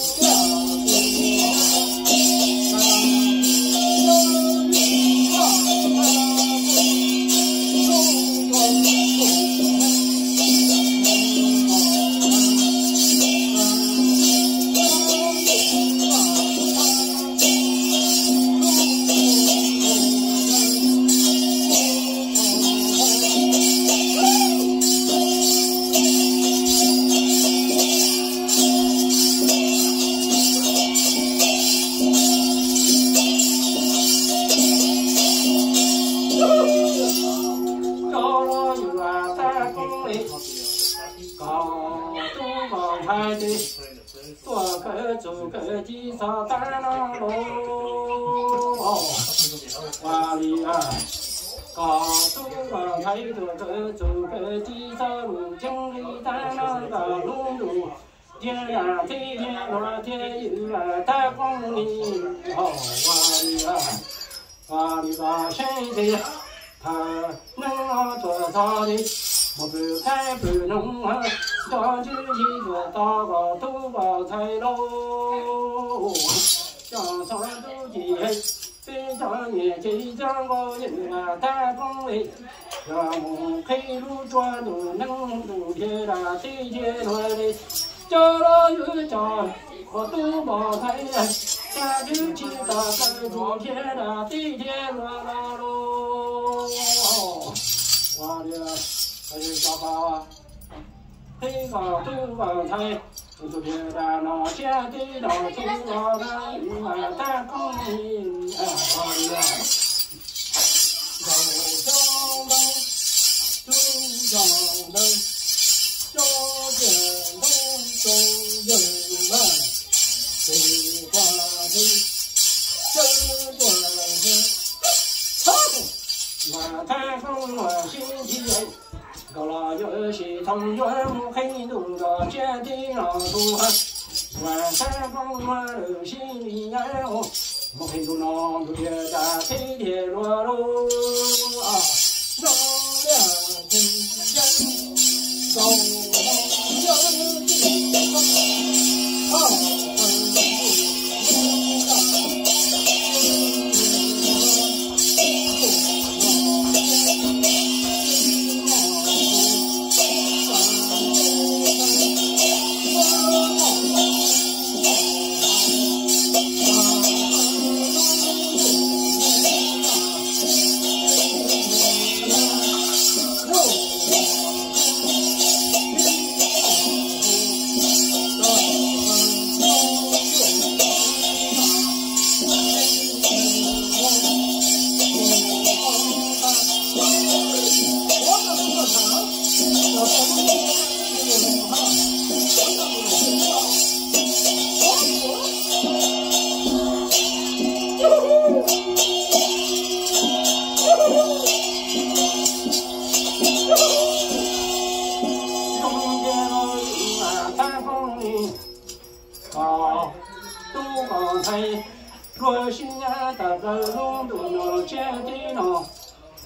[SPEAKER 1] 我可走个几场大浪路，哇哩啊！高速啊，开着个走个几场路，经历大浪个路路，天呀天天落天有啊大风里，哇哩啊！哇哩吧，现在他能做到的。我不开不弄啊，家具一个大个土包菜喽，家常都结，非常年纪长个人啊，大风里，让我黑路转路能路铁啦，地铁来的，家了有家，我土包菜呀，家具起大个路铁啦，地铁来喽，我的。还是小宝，黑高土高台，就别在那下地那土高台，那大风里哎呀，走上灯，走上灯，小电筒走人们，飞花飞，真关键，操！我太风我心急。高拉有些同源木黑路个坚定老土汉，晚山风晚路心里爱我，木黑路那路铁打铁铁落路啊，农粮天人走有地方啊。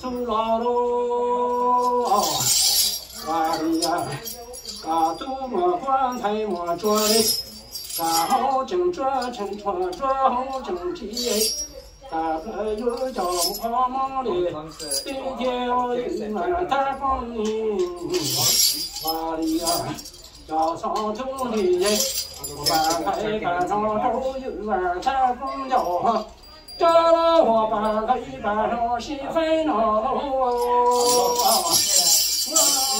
[SPEAKER 1] 苏老罗，哇哩呀，啊杜莫关台莫捉哩，啊好正捉成捉捉好正鸡。大个有叫花毛的，地条有满大风铃，哇哩呀，叫上土的，半开半上都有满大风叫，这了我半开半上西飞那路，我半开半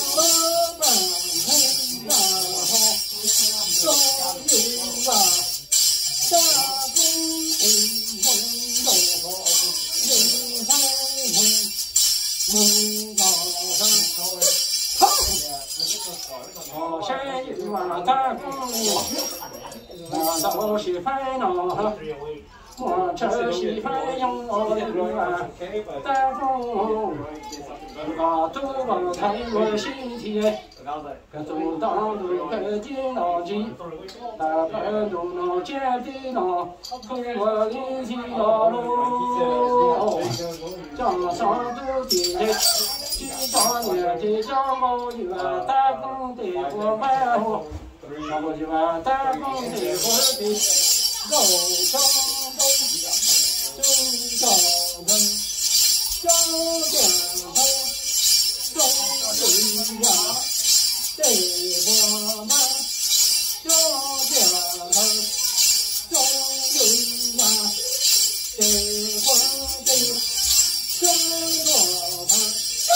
[SPEAKER 1] 上都有满大风。山有啊大风，我都是烦恼。我这是烦用我的啊大风，我都我太我身体，个走当路个电脑机，大半都能接的呢，跟我联系到路，江上都的。几年的小狗就啊大风的我买后，我就啊大风的我的肉中中，中中中，小点头，中对呀，对我们小点头，中对呀，对我对，中我们。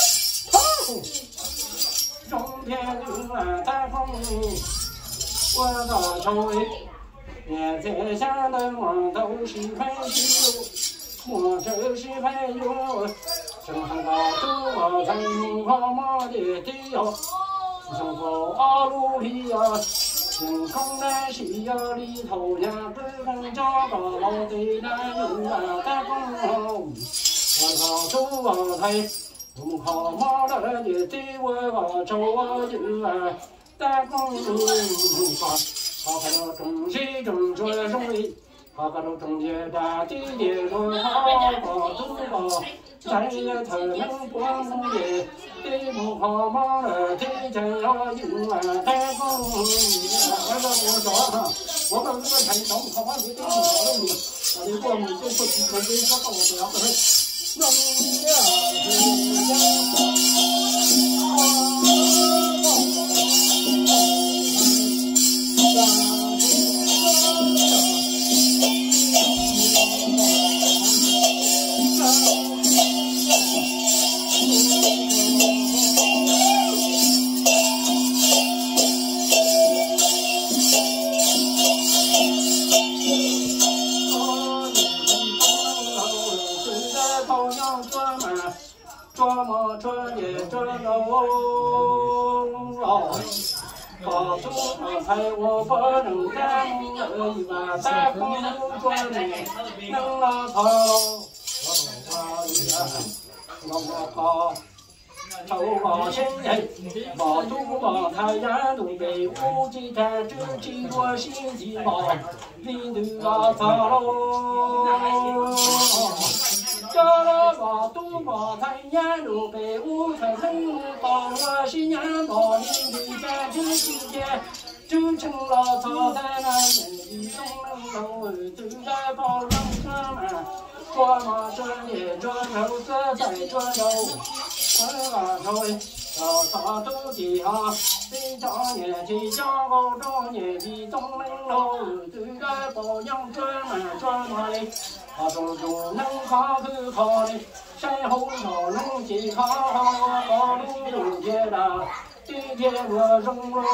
[SPEAKER 1] 冬天有啊大风，我到头尾，面在下的我都是朋友，我就是朋友，正好到我在路好马的地哟，上过阿鲁皮呀，天空的西呀里头呀，不能找个老的那有啊大风，我到我台。我靠马了的对我走啊有啊，大公他看到中西中做中医，他看到中间大地的说好好多好，咱也才能过木的，对不靠马了对真要有啊，大公我说哈，我把这个台上靠马的对好了你，那你过木就过去可以说我不要的。能捉摸捉也捉喽，把猪排我不能干，一把大风捉你能拉跑，我跑。头发深黑，毛肚毛太阳都被乌鸡蛋遮起我心鸡毛，领头啊走喽。这毛肚毛太阳都被乌太黑把我心眼毛，领头蛋遮起的，就成了草在那眼里中楼，就在包上车门，捉嘛捉也捉肉，捉在捉肉。我头到土地下，最早年纪小高中年纪中能路，对个保养专门的，中能考去考的，山后头能去考，高路街的，地铁我中路。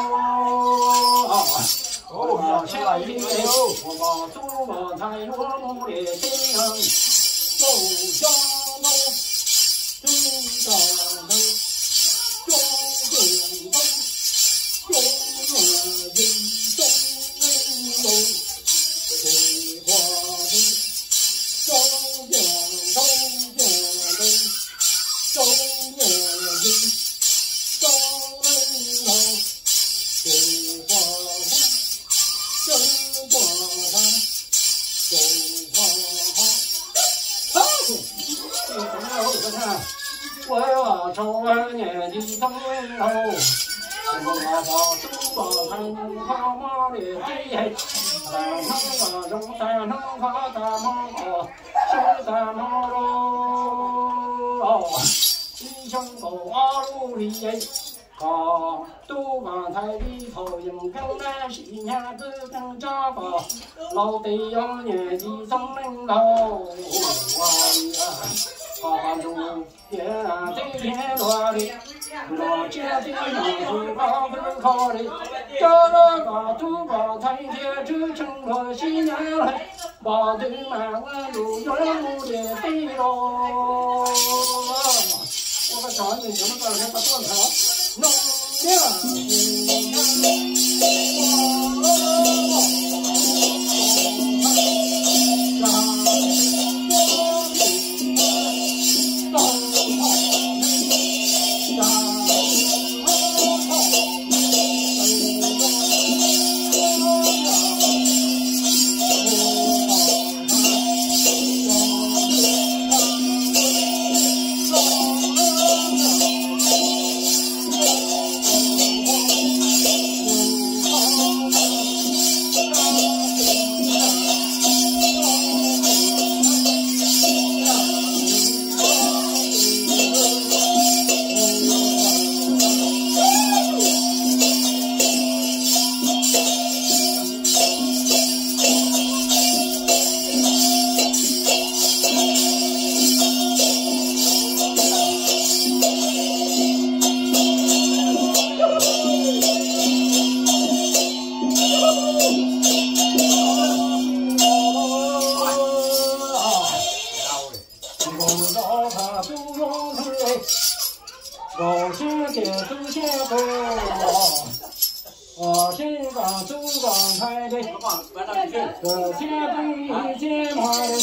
[SPEAKER 1] 我下一个我把祖我在我母的心上，走家路。中高头，中中头，中我人中人路，水花头，中江头，中我人中人路，水花头，中花头，中花头，好， 我朝年的灯笼，我把中国看花马的地，咱们中山能发大毛高，是大毛喽，一生走阿路里。 都往台里头迎평南西年子更加高，老得要年纪总能老啊！中间这天落的，我家的娘子高不高的，这个都把台阶支撑了西年来，把对满我有缘路的背喽。我把长的你们把人把断头。 农我是给祖先走，我是把祖光开的，这天不一见马的，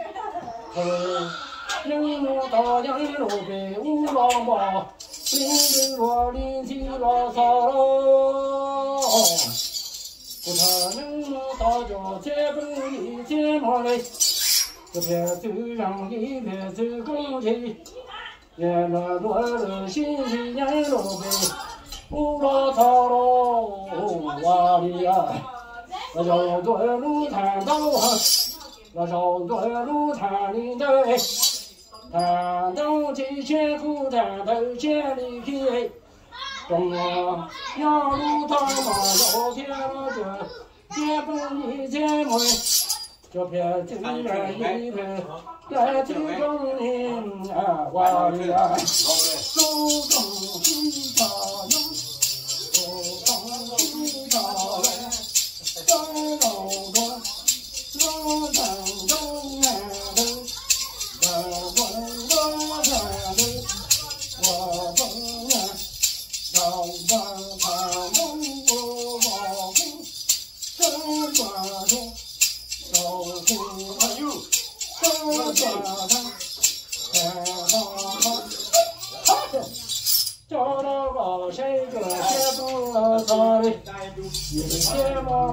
[SPEAKER 1] 人路到阳路北无老毛，林子我林起老草喽，不他人路到这天不一见马的，这片土上一片土空气。 原来我的心里眼路北，无老草喽，哇哩呀！我绕对路谈到啊，我绕对路谈里头，谈到这些苦谈到千里去，中啊要路他妈老天了这，结婚一结婚。 这片土人一片，来自中年啊，哇哩呀！手中西茶哟，手中西茶来，在老多，老山中南头，在我山头，我中南，老山山东我老公，山关中。 手扶哎呦，手抓他，找到个谁个接住了他的，一切莫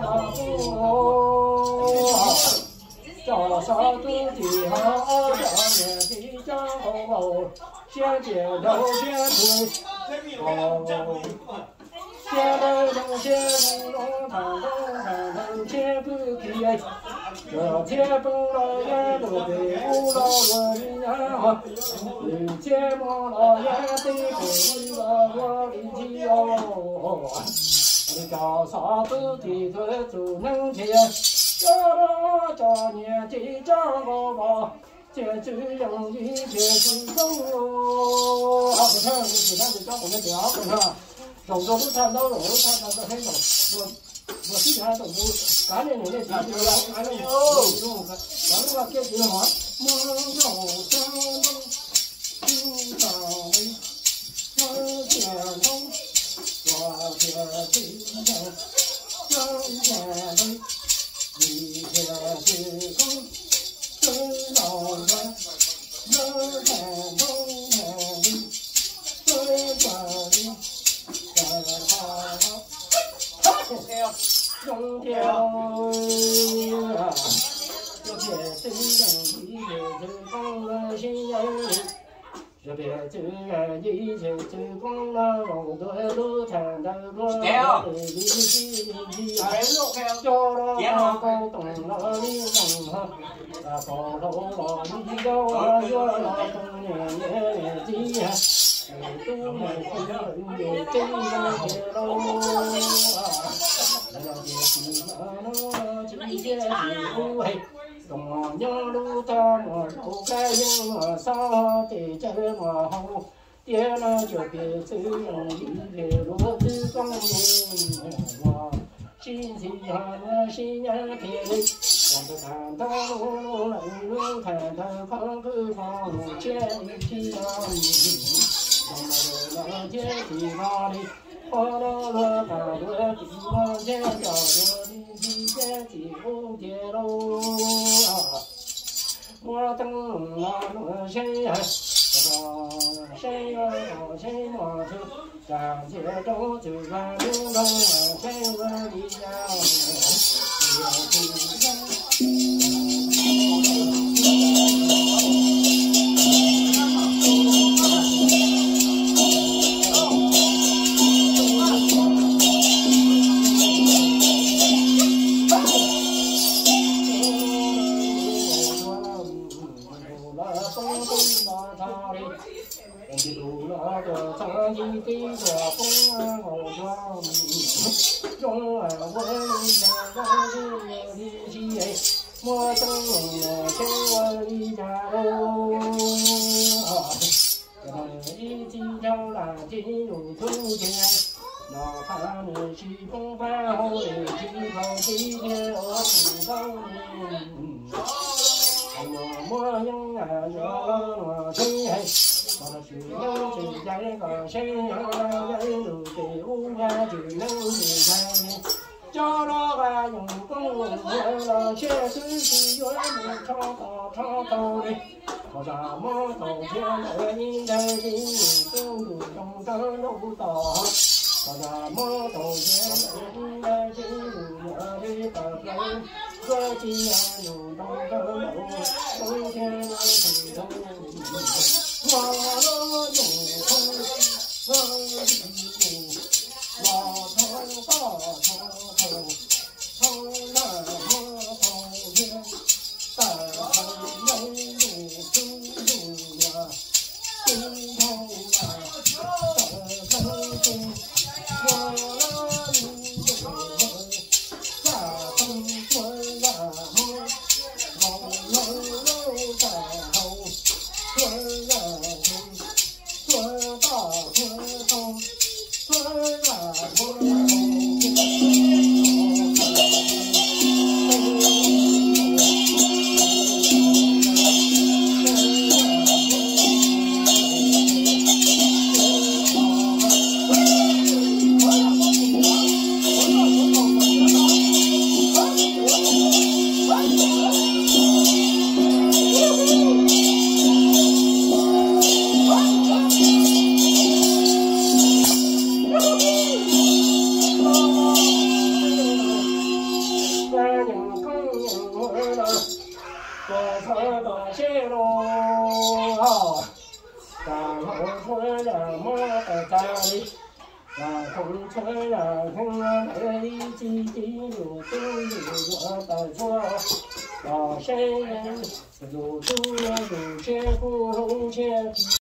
[SPEAKER 1] 不找啥都的好，找年的江后，先接头先推哦。 先来中先中堂中先不给，这天崩了眼都得无老我的啊，有天崩了眼得给了我的气哦，你找啥子地头就能接，这年的长高高。 这只容易别是中哦，啊，不看，你只看这张我们表，不看。 手都看到肉，看到黑手，我之前都赶紧你那几个了，赶紧哦，咱们话给几个嘛？梦中山东，青山尾，山间中，我这今天，山间中，一片时空，真老远，人间中年里，最关里。 中条啊，这些真正的是风了心眼里， 自然一切自功了，我对路谈的过了，离离离，叫了我高东了你能哈，高楼了你叫我说了东年年纪呀，都没心人的这个铁路啊，了解西马路今天是不会。东阳路他我路该用我上的这么好，点了就别走用一条路子光明我心情好我心眼别累，我就看到路路看到空口放前一条我们天地哪里花落落大落地往前叫着你的天地红铁路我等我谁呀？谁呀？谁我就感觉中就在路中谁我的家，路那个长衣的个风儿好壮，中儿我家我的气，我等我听我的家喽。一进城来进入土田，哪怕你是风帆后的几口地铁我不高我模样啊，我吹嘿。我是有只在个山羊人路的乌鸦只能是在叫了个用功为了学知识原来超高的我啥么头天的你的心都路中的路道我啥么头天的你的心我的大人我既然路中的路冬天的土头我用功，我一步，老头头那么头天，大头人路出呀，心头啊，大头天，我你大头孙呀么，老大头。春啊春，到春冬，春啊春风吹呀，风啊，一季季路都有我的错。老山人路途路且苦路且